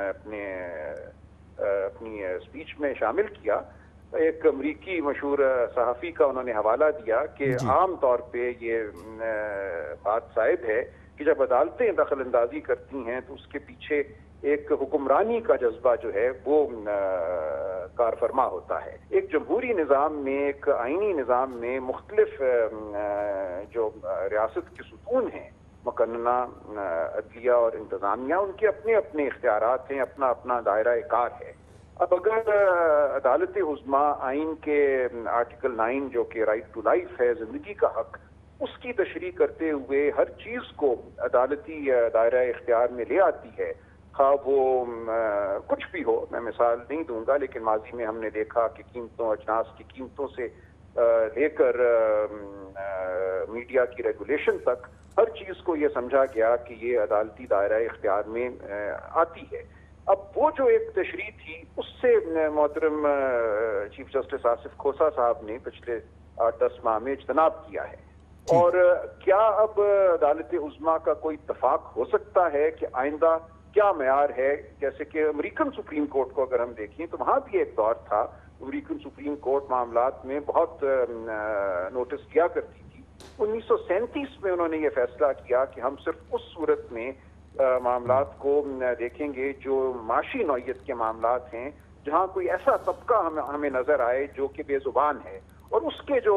اپنی اسپیچ میں شامل کیا، ایک امریکی مشہور صحافی کا انہوں نے حوالہ دیا کہ عام طور پہ یہ بات صائب ہے کہ جب عدالتیں دخل اندازی کرتی ہیں تو اس کے پیچھے ایک حکمرانی کا جذبہ جو ہے وہ کار فرما ہوتا ہے۔ ایک جمہوری نظام میں، ایک آئینی نظام میں مختلف جو ریاست کے ستون ہیں، مقننہ، عدلیہ اور انتظامیہ، ان کے اپنے اپنے اختیارات ہیں، اپنا اپنا دائرہ کار ہے۔ اب اگر عدالت عظمیٰ آئین کے آرٹیکل 9 جو کہ رائٹ ٹو لائف ہے، زندگی کا حق، اس کی تشریح کرتے ہوئے ہر چیز کو عدالتی دائرہ اختیار میں لے آتی ہے، خواہ وہ کچھ بھی ہو، میں مثال نہیں دوں گا، لیکن ماضی میں ہم نے دیکھا کہ قیمتوں، اجناس کی قیمتوں سے لے کر میڈیا کی ریگولیشن تک ہر چیز کو یہ سمجھا گیا کہ یہ عدالتی دائرہ اختیار میں آتی ہے۔ اب وہ جو ایک تشریح تھی، اس سے محترم چیف جسٹس آصف کھوسا صاحب نے پچھلے 8-10 ماہ میں اجتناب کیا ہے، اور کیا اب عدالت عظمیٰ کا کوئی اتفاق ہو سکتا ہے کہ آئندہ کیا معیار ہے؟ جیسے کہ امریکن سپریم کورٹ کو اگر ہم دیکھیں تو وہاں بھی ایک دور تھا، امریکن سپریم کورٹ معاملات میں بہت نوٹس کیا کرتی تھی۔ 1937 میں انہوں نے یہ فیصلہ کیا کہ ہم صرف اس صورت میں معاملات کو دیکھیں گے جو معاشی نوعیت کے معاملات ہیں، جہاں کوئی ایسا طبقہ ہمیں نظر آئے جو کہ بے زبان ہے اور اس کے جو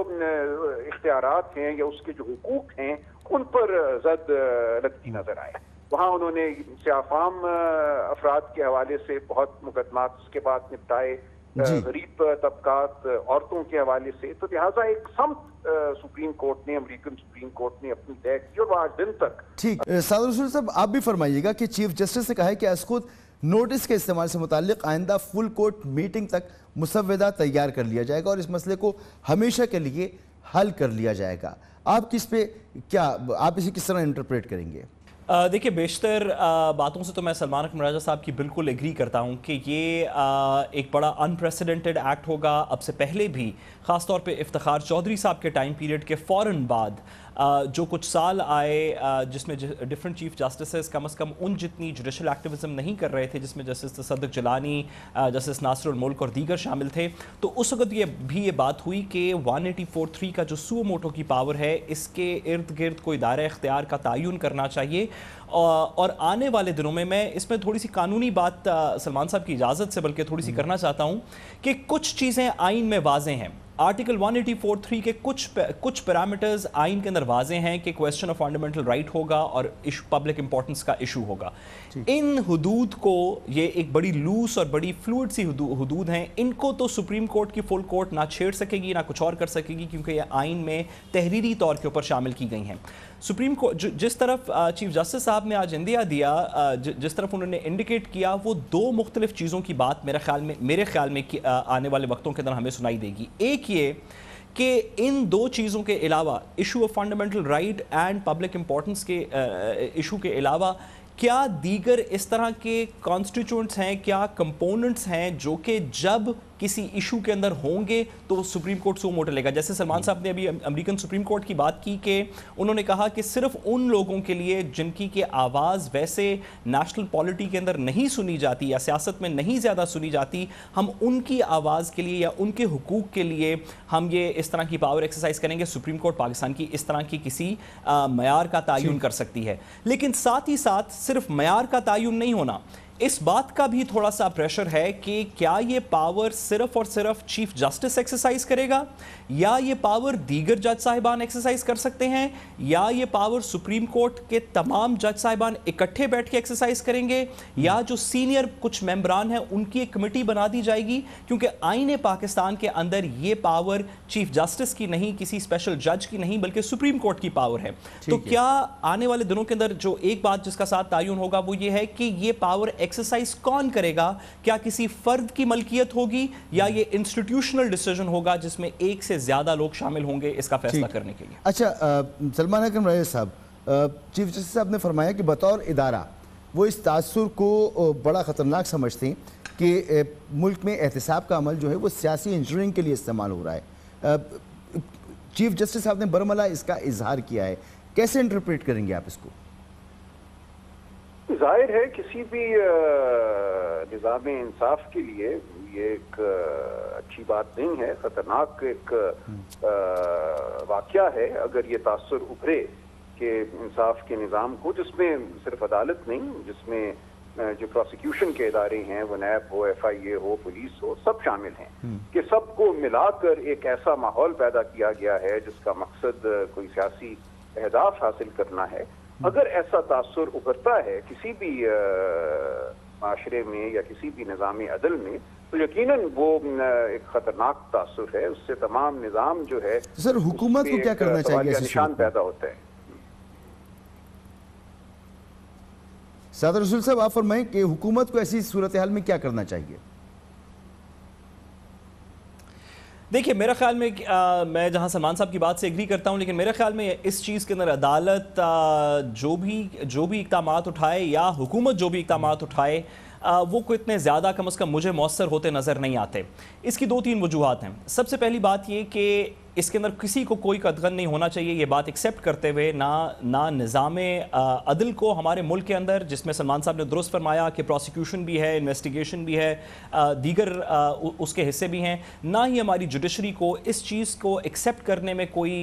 اختیارات ہیں یا اس کے جو حقوق ہیں ان پر زد لگتی نظر آئے. وہاں انہوں نے سیاہ فام افراد کے حوالے سے بہت مقدمات اس کے بعد نپٹائے, غریب طبقات, عورتوں کے حوالے سے. تو لہٰذا ایک سمت سپریم کورٹ نے, امریکن سپریم کورٹ نے اپنی طے کی اور آج دن تک. ٹھیک, سعد رسول صاحب آپ بھی فرمائیے گا کہ چیف جسٹس نے کہا ہے کہ از خود نوٹس کے استعمال سے متعلق آئندہ فل کورٹ میٹنگ تک مسودہ تیار کر لیا جائے گا اور اس مسئلے کو ہمیشہ کے لیے حل کر لیا جائے گا. آپ کس پہ کیا, آپ اسے کس طرح انٹرپریٹ کریں گے؟ دیکھیں, بیشتر باتوں سے تو میں سلمان اکرم راجہ صاحب کی بالکل ایگری کرتا ہوں کہ یہ ایک بڑا انپریسیڈنٹڈ ایکٹ ہوگا. اب سے پہلے بھی خاص طور پہ افتخار چودھری صاحب کے ٹائم پیریڈ کے فوراً بعد جو کچھ سال آئے جس میں ڈفرنٹ چیف جسٹسز کم از کم ان جتنی جوڈیشل ایکٹیوزم نہیں کر رہے تھے, جس میں جسٹس تصدق جیلانی, جسٹس ناصر الملک اور دیگر شامل تھے, تو اس وقت یہ بات ہوئی کہ 184(3) کا جو سو موٹو کی پاور ہے اس کے ارد گرد کوئی دائرہ اختیار کا تعین کرنا چاہیے. اور آنے والے دنوں میں اس میں تھوڑی سی قانونی بات سلمان صاحب کی اجازت سے بلکہ تھوڑی سی کرنا چاہتا ہوں کہ کچھ چیزیں آئین میں واضح ہیں. آرٹیکل 184(3) کے کچھ پیرامیٹرز آئین کے اندر واضح ہیں کہ کویسچن آف فنڈامنٹل رائٹ ہوگا اور پبلک امپورٹنس کا ایشو ہوگا. ان حدود کو, یہ ایک بڑی لوس اور بڑی فلوئڈ سی حدود ہیں, ان کو تو سپریم کورٹ کی فل کورٹ نہ چھیڑ سکے گی نہ کچھ اور کر سکے گی, کیونکہ یہ آئین میں تحریری طور کے اوپر شامل کی گئی ہیں. سپریم کورٹ جس طرف چیف جسٹس صاحب نے آج اندیا دیا, جس طرف انہوں نے انڈیکیٹ کیا, وہ دو مختلف چیزوں کی بات میرے خیال میں آنے والے وقتوں کے اندر ہمیں سنائی دے گی. ایک یہ کہ ان دو چیزوں کے علاوہ, issue of fundamental right and public importance کے ایشو کے علاوہ, کیا دیگر اس طرح کے کانسٹیٹیوئنٹس ہیں, کیا کمپوننٹس ہیں جو کہ جب کسی ایشو کے اندر ہوں گے تو سپریم کورٹ سو موٹو لے گا. جیسے سلمان صاحب نے ابھی امریکن سپریم کورٹ کی بات کی کہ انہوں نے کہا کہ صرف ان لوگوں کے لیے جن کی آواز ویسے نیشنل پالیٹی کے اندر نہیں سنی جاتی یا سیاست میں نہیں زیادہ سنی جاتی, ہم ان کی آواز کے لیے یا ان کے حقوق کے لیے ہم یہ اس طرح کی پاور ایکسرسائز کریں گے. سپریم کورٹ پاکستان کی اس طرح کی کسی معیار کا تعین کر سکتی ہے, لیکن ساتھ ہی ساتھ صرف معیار کا تعین نہیں ہونا, اس بات کا بھی تھوڑا سا پریشر ہے کہ کیا یہ پاور صرف اور صرف چیف جسٹس ایکسرسائز کرے گا, یا یہ پاور دیگر جج صاحبان ایکسرسائز کر سکتے ہیں, یا یہ پاور سپریم کورٹ کے تمام جج صاحبان اکٹھے بیٹھ کے ایکسرسائز کریں گے, یا جو سینئر کچھ ممبران ہیں ان کی ایک کمیٹی بنا دی جائے گی, کیونکہ آئین پاکستان کے اندر یہ پاور چیف جسٹس کی نہیں, کسی اسپیشل جج کی نہیں, بلکہ سپریم کورٹ کی پاور ہے. تو کیا آنے والے دنوں کے اندر جو ایک بات جس کا ساتھ تعین ہوگا وہ یہ ہے کہ یہ پاور ایکسرسائز کون کرے گا, کیا کسی فرد کی ملکیت ہوگی یا یہ انسٹیٹیوشنل ڈیسیجن ہوگا جس میں ایک سے زیادہ لوگ شامل ہوں گے اس کا فیصلہ کرنے کے لیے. اچھا, سلمان اکرم راجہ صاحب, چیف جسٹس صاحب نے فرمایا کہ بطور ادارہ وہ اس تاثر کو بڑا خطرناک سمجھتے ہیں کہ ملک میں احتساب کا عمل جو ہے وہ سیاسی انجینئرنگ کے لیے استعمال ہو رہا ہے. چیف جسٹس صاحب نے برملا اس کا اظہار کیا ہے, کیسے انٹرپریٹ کریں گے آپ اس کو؟ ظاہر ہے کسی بھی نظام انصاف کے لیے یہ ایک اچھی بات نہیں ہے, خطرناک ایک واقعہ ہے اگر یہ تاثر ابھرے کہ انصاف کے نظام کو, جس میں صرف عدالت نہیں, جس میں جو پروسیکیوشن کے ادارے ہیں, وہ نیب ہو, FIA ہو, پولیس ہو, سب شامل ہیں, کہ سب کو ملا کر ایک ایسا ماحول پیدا کیا گیا ہے جس کا مقصد کوئی سیاسی اہداف حاصل کرنا ہے. اگر ایسا تاثر ابھرتا ہے کسی بھی معاشرے میں یا کسی بھی نظام عدل میں, تو یقیناً وہ ایک خطرناک تاثر ہے, اس سے تمام نظام جو ہے سر حکومت کو کیا کرنا چاہیے, نشان پیدا ہوتا ہے. سعد رسول صاحب آپ فرمائیں کہ حکومت کو ایسی صورتحال میں کیا کرنا چاہیے؟ دیکھیے میرا خیال میں میں جہاں سلمان صاحب کی بات سے ایگری کرتا ہوں, لیکن میرے خیال میں اس چیز کے اندر عدالت جو بھی اقدامات اٹھائے یا حکومت جو بھی اقدامات اٹھائے وہ کوئی اتنے زیادہ کم از کم مجھے مؤثر ہوتے نظر نہیں آتے. اس کی 2-3 وجوہات ہیں. سب سے پہلی بات یہ کہ اس کے اندر کسی کو کوئی قدغن نہیں ہونا چاہیے, یہ بات ایکسیپٹ کرتے ہوئے نہ نظام عدل کو ہمارے ملک کے اندر, جس میں سلمان صاحب نے درست فرمایا کہ پروسیکیوشن بھی ہے, انویسٹیگیشن بھی ہے, دیگر اس کے حصے بھی ہیں, نہ ہی ہماری جوڈیشری کو اس چیز کو ایکسیپٹ کرنے میں کوئی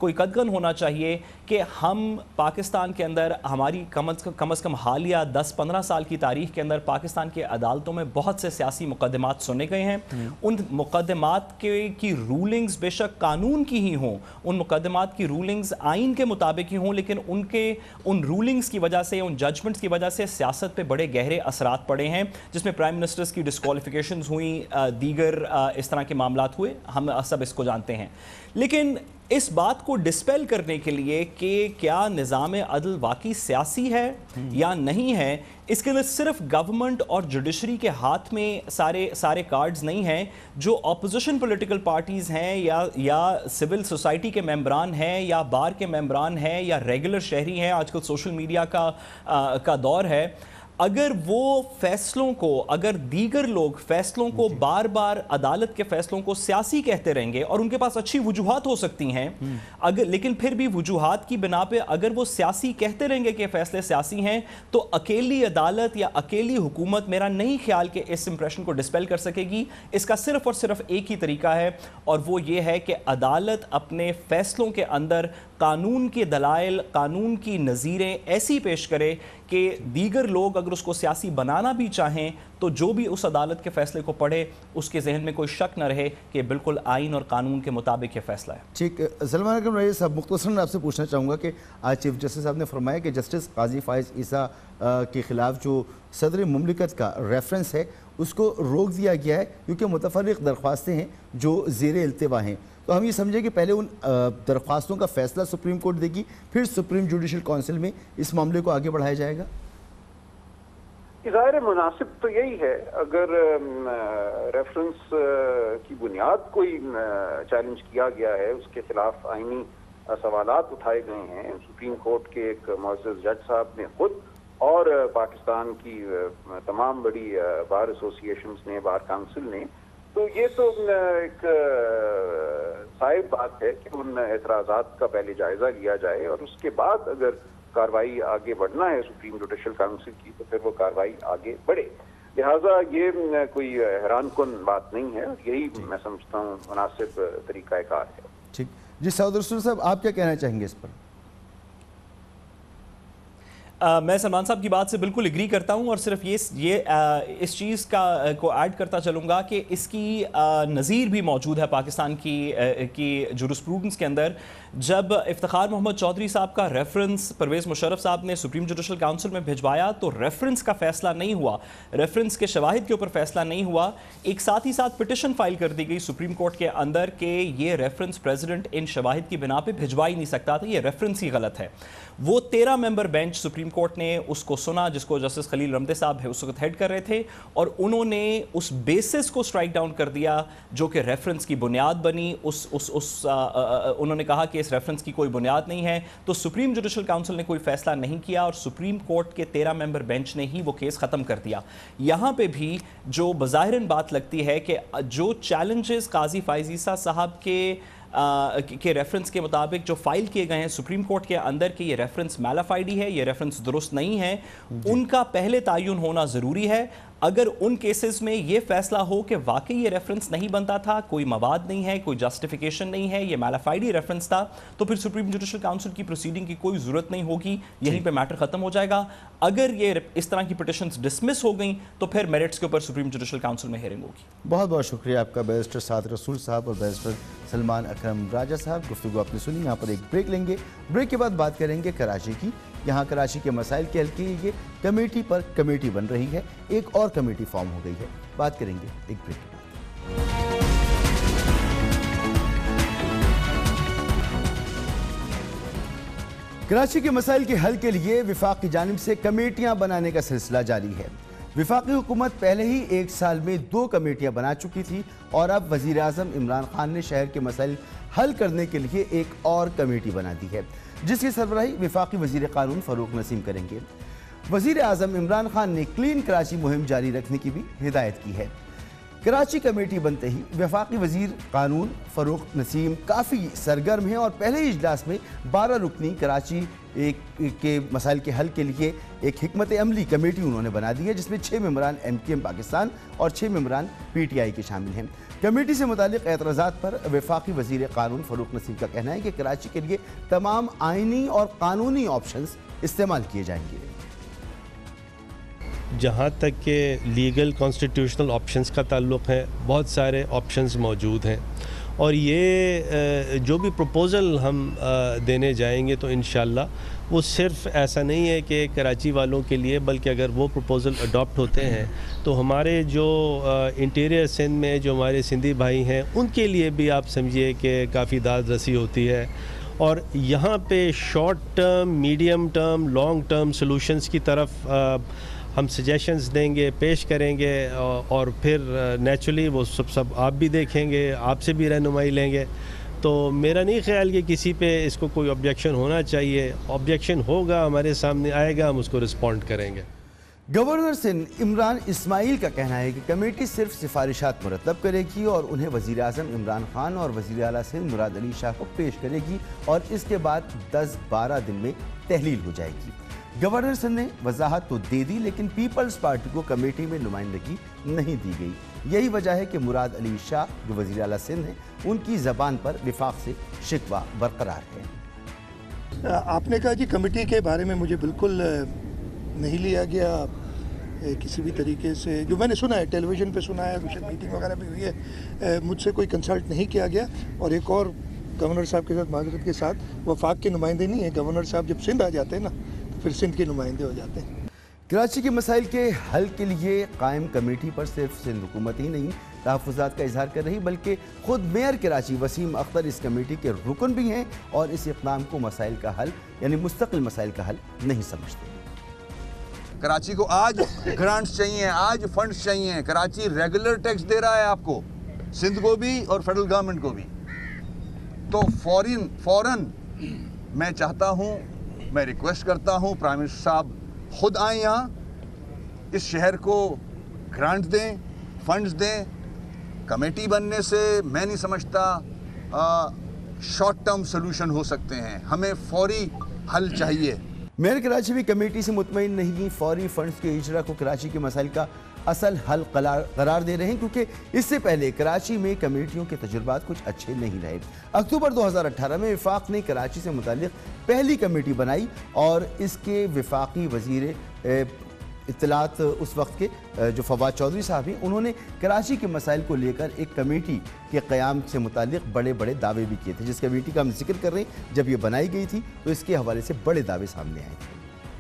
कोई कदगन होना चाहिए कि हम पाकिस्तान के अंदर हमारी कम अज़ कम हालिया 10-15 साल की तारीख के अंदर पाकिस्तान की अदालतों में बहुत से सियासी मुकदमात सुने गए हैं। उन मुकदमात की रूलिंग्स बेशक कानून की ही हों, उन मुकदमात की रूलिंग्स आइन के मुताबिक ही हों, लेकिन उन रूलिंग्स की वजह से, उन जजमेंट्स की वजह से सियासत पे बड़े गहरे असरात पड़े हैं, जिसमें प्राइम मिनिस्टर्स की डिस्क्वालिफिकेशंस हुई, दीगर इस तरह के मामलात हुए, हम सब इसको जानते हैं। लेकिन इस बात को डिस्पेल करने के लिए कि क्या निज़ाम अदल वाकई सियासी है या नहीं है, इसके अंदर सिर्फ गवर्नमेंट और जुडिशरी के हाथ में सारे कार्ड्स नहीं हैं। जो अपोजिशन पॉलिटिकल पार्टीज़ हैं या सिविल सोसाइटी के मेंबरान हैं या बार के मेंबरान हैं या रेगुलर शहरी हैं, आजकल सोशल मीडिया का दौर है, अगर वो फैसलों को, अगर दीगर लोग फैसलों को बार बार अदालत के फैसलों को सियासी कहते रहेंगे, और उनके पास अच्छी वजूहात हो सकती हैं, अगर लेकिन फिर भी वजूहात की बिना पे अगर वो सियासी कहते रहेंगे कि फैसले सियासी हैं, तो अकेली अदालत या अकेली हुकूमत मेरा नहीं ख्याल कि इस इंप्रेशन को डिस्पेल कर सकेगी। इसका सिर्फ और सिर्फ एक ही तरीका है, और वो ये है कि अदालत अपने फैसलों के अंदर कानून के दलाइल, कानून की नज़ीरें ऐसी पेश करे कि दीगर लोग अगर उसको सियासी बनाना भी चाहें तो जो भी उस अदालत के फैसले को पढ़े उसके जहन में कोई शक न रहे कि बिल्कुल आइन और कानून के मुताबिक ये फैसला है। ठीक, सलमान अकरम रईस साहब, मुख्तसरन आपसे पूछना चाहूँगा कि आज चीफ जस्टिस साहब ने फरमाया कि जस्टिस काजी फाइज ईसा के ख़िलाफ़ जो सदर मुमलिकत का रेफरेंस है उसको रोक दिया गया है, क्योंकि मुतफर्रिक दरख्वास्तें हैं जो ज़ेर इल्तिवा हैं। तो हम ये समझें कि पहले उन दरख्वास्तों का फैसला सुप्रीम कोर्ट देगी, फिर सुप्रीम जुडिशल काउंसिल में इस मामले को आगे बढ़ाया जाएगा। ज़ाहिर मुनासिब तो यही है, अगर रेफरेंस की बुनियाद कोई चैलेंज किया गया है, उसके खिलाफ आईनी सवालात उठाए गए हैं सुप्रीम कोर्ट के एक मुअज़्ज़ज़ जज साहब ने खुद और पाकिस्तान की तमाम बड़ी बार एसोसिएशंस ने, बार काउंसिल ने, तो ये तो एक साहिब बात है कि उन एतराज़ात का पहले जायज़ा लिया जाए और उसके बाद अगर कार्रवाई आगे बढ़ना है सुप्रीम जुडिशल काउंसिल की तो फिर वो कार्रवाई आगे बढ़े। लिहाजा ये कोई हैरानकुन बात नहीं है, यही मैं समझता हूँ मुनासिब तरीक़ाकार है। ठीक जी, साउद रसूल साहब, आप क्या कहना चाहेंगे इस पर? मैं सलमान साहब की बात से बिल्कुल एग्री करता हूं, और सिर्फ इस चीज़ को ऐड करता चलूँगा कि इसकी नज़ीर भी मौजूद है पाकिस्तान की जुरिस्प्रूडेंस के अंदर। जब इफ्तिखार मोहम्मद चौधरी साहब का रेफरेंस परवेज़ मुशर्रफ साहब ने सुप्रीम जुडिशल काउंसिल में भिजवाया तो रेफरेंस का फैसला नहीं हुआ, रेफरेंस के शवाहिद के ऊपर फैसला नहीं हुआ। एक साथ ही साथ पिटिशन फाइल कर दी गई सुप्रीम कोर्ट के अंदर कि ये रेफरेंस प्रेसिडेंट इन शवाहिद की बिना पे भिजवा ही नहीं सकता था, ये रेफरेंस ही गलत है। वो 13 मेंबर बेंच सुप्रीम कोर्ट ने उसको सुना, जिसको जस्टिस खलील रमदे साहब उस वक्त हेड कर रहे थे, और उन्होंने उस बेसिस को स्ट्राइक डाउन कर दिया जो कि रेफरेंस की बुनियाद बनी। उन्होंने कहा कि इस रेफरेंस की कोई बुनियाद नहीं है, तो सुप्रीम जुडिशल काउंसिल ने कोई फैसला नहीं किया और सुप्रीम कोर्ट के 13 मेंबर बेंच ने ही वो केस ख़त्म कर दिया। यहाँ पे भी जो बज़ाहिरन बात लगती है कि जो चैलेंजेस काजी फाइज ईसा साहब के रेफरेंस के मुताबिक जो फाइल किए गए हैं सुप्रीम कोर्ट के अंदर कि ये रेफरेंस मैलाफाइडी है, ये रेफरेंस दुरुस्त नहीं है, उनका पहले तायुन होना ज़रूरी है। अगर उन केसेस में ये फैसला हो कि वाकई ये रेफरेंस नहीं बनता था, कोई मवाद नहीं है, कोई जस्टिफिकेशन नहीं है, ये मैलाफाइडी रेफरेंस था, तो फिर सुप्रीम जुडिशल काउंसिल की प्रोसीडिंग की कोई ज़रूरत नहीं होगी, यहीं पे मैटर ख़त्म हो जाएगा। अगर ये इस तरह की पिटिशंस डिसमिस हो गई तो फिर मेरिट्स के ऊपर सुप्रीम जुडिशल काउंसिल में हियरिंग होगी। बहुत बहुत शुक्रिया आपका बैरिस्टर साथ रसूल साहब और बैरिस्टर सलमान अकरम राजा साहब। गुफ्तगू आपने सुनी, यहाँ पर एक ब्रेक लेंगे, ब्रेक के बाद बात करेंगे कराची की। यहाँ कराची के मसाइल के हल के लिए कमेटी पर कमेटी बन रही है, एक और कमेटी फॉर्म हो गई है, बात करेंगे एक ब्रेक के बाद। कराची के मसाइल के हल के लिए विफाक की जानिब से कमेटियां बनाने का सिलसिला जारी है। विफाकी हुकूमत पहले ही 1 साल में 2 कमेटियां बना चुकी थी और अब वज़ीर आज़म इमरान खान ने शहर के मसाइल हल करने के लिए एक और कमेटी बना दी है, जिसकी सरबराही विफाकी वज़ीर क़ानून फ़रूक नसीम करेंगे। वज़ीर आज़म इमरान खान ने क्लीन कराची मुहिम जारी रखने की भी हिदायत की है। कराची कमेटी बनते ही वफाकी वज़ीर क़ानून फ़रूक नसीम काफ़ी सरगर्म हैं और पहले ही इजलास में 12 रुकनी कराची के मसाइल के हल के लिए एक हिकमत अमली कमेटी उन्होंने बना दी है, जिसमें 6 मेंबरान MKM पाकिस्तान और 6 मेंबरान PTI के शामिल हैं। कमेटी से मुतालिक एतराज़ात पर वफाकी वज़ीर क़ानून फ़ारूक नसीम का कहना है कि कराची के लिए तमाम आइनी और कानूनी ऑप्शंस इस्तेमाल किए जाएंगे। जहाँ तक के लीगल कॉन्स्टिट्यूशनल ऑप्शंस का ताल्लुक़ है, बहुत सारे ऑप्शंस मौजूद हैं और ये जो भी प्रपोज़ल हम देने जाएंगे तो इंशाल्लाह वो सिर्फ़ ऐसा नहीं है कि कराची वालों के लिए, बल्कि अगर वो प्रपोज़ल अडॉप्ट होते हैं तो हमारे जो इंटीरियर सिंध में जो हमारे सिंधी भाई हैं उनके लिए भी आप समझिए कि काफ़ी दाद रसी होती है। और यहाँ पे short term, medium term, long term solutions की तरफ हम सजेशंस देंगे, पेश करेंगे और फिर नेचुरली वो सब आप भी देखेंगे, आपसे भी रहनुमाई लेंगे। तो मेरा नहीं ख्याल कि किसी पे इसको कोई ऑब्जेक्शन होना चाहिए। ऑब्जेक्शन होगा, हमारे सामने आएगा, हम उसको रिस्पॉन्ड करेंगे। गवर्नर सिंध इमरान इस्माइल का कहना है कि कमेटी सिर्फ सिफारिशात मुरतब करेगी और उन्हें वज़ीर आज़म इमरान खान और वज़ीर आला सिंध मुराद अली शाह को पेश करेगी और इसके बाद 10-12 दिन में तहलील हो जाएगी। गवर्नर सिंध ने वजाहत तो दे दी, लेकिन पीपल्स पार्टी को कमेटी में नुमाइंदगी नहीं दी गई। यही वजह है कि मुराद अली शाह जो वज़ीर आला सिंध हैं, उनकी ज़बान पर विफाक से शिकवा बरकरार है। आपने कहा जी कमेटी के बारे में मुझे बिल्कुल नहीं लिया गया किसी भी तरीके से। जो मैंने सुना है, टेलीविज़न पे सुना है, कुछ मीटिंग वगैरह भी हुई है, मुझसे कोई कंसल्ट नहीं किया गया। और एक और गवर्नर साहब के साथ माजरत के साथ वफाक के नुमाइंदे नहीं हैं। गवर्नर साहब जब सिंध आ जाते हैं ना तो फिर सिंध के नुमाइंदे हो जाते हैं। कराची के मसाइल के हल के लिए कायम कमेटी पर सिर्फ सिंध हुकूमत ही नहीं तहफ़्फ़ुज़ात का इजहार कर रही, बल्कि खुद मेयर कराची वसीम अख्तर इस कमेटी के रुकन भी हैं और इस इक़दाम को मसाइल का हल यानी मुस्तकिल मसाइल का हल नहीं समझते। कराची को आज ग्रांट्स चाहिए, आज फंड्स चाहिए। कराची रेगुलर टैक्स दे रहा है आपको, सिंध को भी और फेडरल गवर्नमेंट को भी। तो फौरन मैं चाहता हूँ, मैं रिक्वेस्ट करता हूँ प्राइम मिनिस्टर साहब खुद आए यहाँ, इस शहर को ग्रांट दें, फंड्स दें। कमेटी बनने से मैं नहीं समझता शॉर्ट टर्म सोल्यूशन हो सकते हैं, हमें फौरी हल चाहिए। मेयर कराची भी कमेटी से मुतमईन नहीं, फौरी फंड्स के इजरा को कराची के मसाइल का असल हल करार दे रहे हैं, क्योंकि इससे पहले कराची में कमेटियों के तजुर्बात कुछ अच्छे नहीं रहे। अक्टूबर 2018 में वफाक ने कराची से मुतालिक पहली कमेटी बनाई और इसके वफाकी वजीर इत्तलात उस वक्त के जो फवाद चौधरी साहब हैं, उन्होंने कराची के मसाइल को लेकर एक कमेटी के क़याम से मुतालिक बड़े बड़े दावे भी किए थे। जिस कमेटी का हम जिक्र कर रहे हैं, जब ये बनाई गई थी तो इसके हवाले से बड़े दावे सामने आए थे।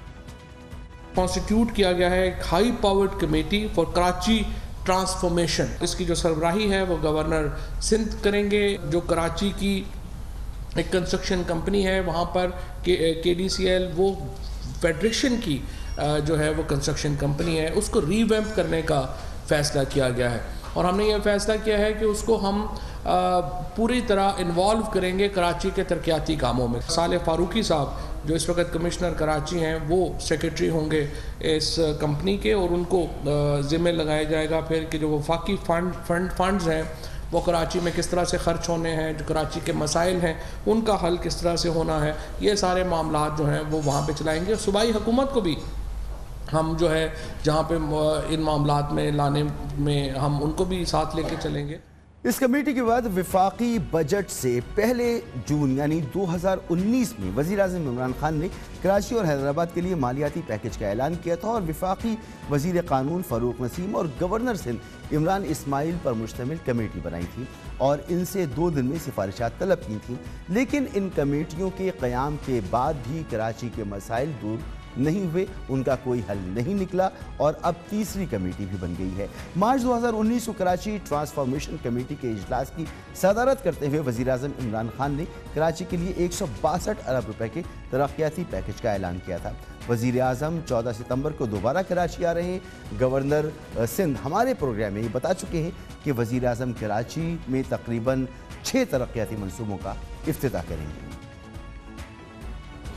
कॉन्स्टिट्यूट किया गया है एक high powered committee for Karachi transformation. इसकी जो सरबराही है वो गवर्नर सिंध करेंगे। जो कराची की एक कंस्ट्रक्शन कंपनी है, वहाँ पर KDCL वो फेडरेशन की जो है वो कंस्ट्रक्शन कंपनी है, उसको रीवैम्प करने का फ़ैसला किया गया है। और हमने ये फ़ैसला किया है कि उसको हम पूरी तरह इन्वॉल्व करेंगे कराची के तरक्याती कामों में। साले फारूकी साहब जो इस वक्त कमिश्नर कराची हैं, वो सेक्रेटरी होंगे इस कंपनी के और उनको ज़िम्मे लगाया जाएगा फिर कि जो वफाकी फंड्स हैं वो कराची में किस तरह से ख़र्च होने हैं, जो कराची के मसाइल हैं उनका हल किस तरह से होना है, ये सारे मामला जो हैं वो वहाँ पे चलाएंगे। सूबाई हुकूमत को भी हम जो है जहाँ पे इन मामलात में लाने में हम उनको भी साथ लेके चलेंगे। इस कमेटी के बाद वफाकी बजट से पहले जून यानी 2019 में वज़ीर आज़म इमरान खान ने कराची और हैदराबाद के लिए मालियाती पैकेज का ऐलान किया था और वफाकी वज़ीर क़ानून फ़ारूक नसीम और गवर्नर सिंध इमरान इस्माइल पर मुश्तमिल कमेटी बनाई थी और इनसे 2 दिन में सिफारिशात तलब की थी। लेकिन इन कमेटियों के क़याम के बाद भी कराची के मसाइल दूर नहीं हुए, उनका कोई हल नहीं निकला और अब तीसरी कमेटी भी बन गई है। मार्च 2019 को कराची ट्रांसफॉर्मेशन कमेटी के इजलास की सदारत करते हुए वज़ीर आज़म इमरान खान ने कराची के लिए 162 अरब रुपए के तरक्याती पैकेज का ऐलान किया था। वज़ीर आज़म 14 सितंबर को दोबारा कराची आ रहे हैं। गवर्नर सिंध हमारे प्रोग्राम में ये बता चुके हैं कि वज़ीर आज़म कराची में तकरीबन 6 तरक्याती मनसूबों का इफ्तिताह करेंगे।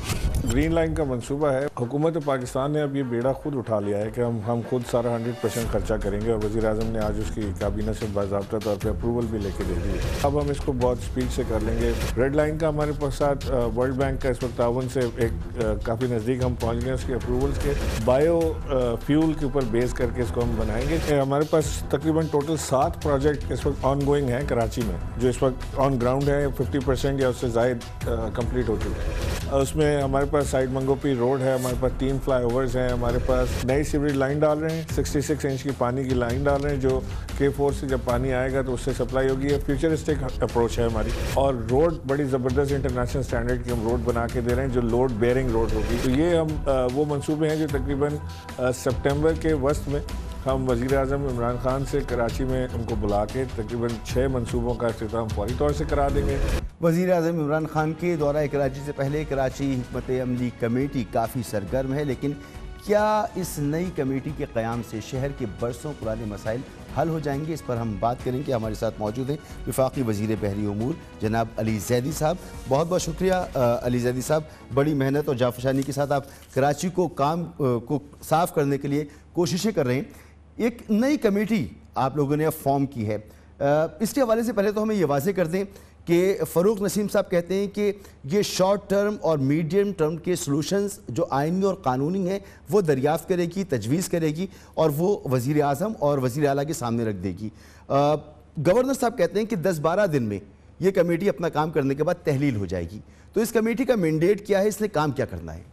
ग्रीन लाइन का मंसूबा है। हुकूमत पाकिस्तान ने अब ये बेड़ा खुद उठा लिया है कि हम खुद सारा 100% खर्चा करेंगे और वज़ीर आज़म ने आज उसकी काबीना से बाज़ाब्ता तौर पर अप्रूवल भी लेके दे दी है। अब हम इसको बहुत स्पीड से कर लेंगे। रेड लाइन का हमारे पास साथ वर्ल्ड बैंक का इस वक्त ताउन से एक काफ़ी नज़दीक हम पहुँच गए उसके अप्रूवल्स के। बायो फ्यूल के ऊपर बेस करके इसको हम बनाएंगे। हमारे पास तकरीबन टोटल 7 प्रोजेक्ट इस वक्त ऑन गोइंग हैं कराची में, जो इस वक्त ऑन ग्राउंड है। 50% या उससे ज़ायद कंप्लीट हो चुके हैं। उसमें हमारे पास साइड मंगोपी रोड है, हमारे पास 3 फ्लाईओवर्स हैं, हमारे पास नई सीवरेज लाइन डाल रहे हैं, 66 इंच की पानी की लाइन डाल रहे हैं जो K4 से जब पानी आएगा तो उससे सप्लाई होगी। ये फ्यूचरिस्टिक अप्रोच है हमारी। और रोड बड़ी ज़बरदस्त इंटरनेशनल स्टैंडर्ड की हम रोड बना के दे रहे हैं जो लोड बेयरिंग रोड होगी। तो ये हम वो मंसूबे हैं जो तकरीबन सितंबर के वस्त में हम वज़ीर आज़म इमरान खान से कराची में उनको बुला के तकरीबन 6 मंसूबों का इख्तिताम फौरी तौर से करा देंगे। वज़ीर आज़म इमरान खान के दौरा कराची से पहले कराची हिकमत अमली कमेटी काफ़ी सरगर्म है, लेकिन क्या इस नई कमेटी के क़याम से शहर के बरसों पुराने मसाइल हल हो जाएंगे? इस पर हम बात करेंगे। हमारे साथ मौजूद हैं वफाकी वज़ीर बहरी उमूर जनाब अली ज़ैदी साहब। बहुत बहुत शुक्रिया अली ज़ैदी साहब, बड़ी मेहनत और जाफशानी के साथ आप कराची को को साफ़ करने के लिए कोशिशें कर रहे हैं। एक नई कमेटी आप लोगों ने अब फॉर्म की है, इसके हवाले से पहले तो हमें ये वाज़ेह कर दें कि फ़रूक नसीम साहब कहते हैं कि ये शॉर्ट टर्म और मीडियम टर्म के सॉल्यूशंस जो आइनी और कानूनी हैं वो दरियाफ़्त करेगी, तजवीज़ करेगी और वो वज़ीर आज़म और वज़ीर आला के सामने रख देगी। गवर्नर साहब कहते हैं कि 10-12 दिन में ये कमेटी अपना काम करने के बाद तहलील हो जाएगी। तो इस कमेटी का मैंडेट क्या है, इसने काम क्या करना है?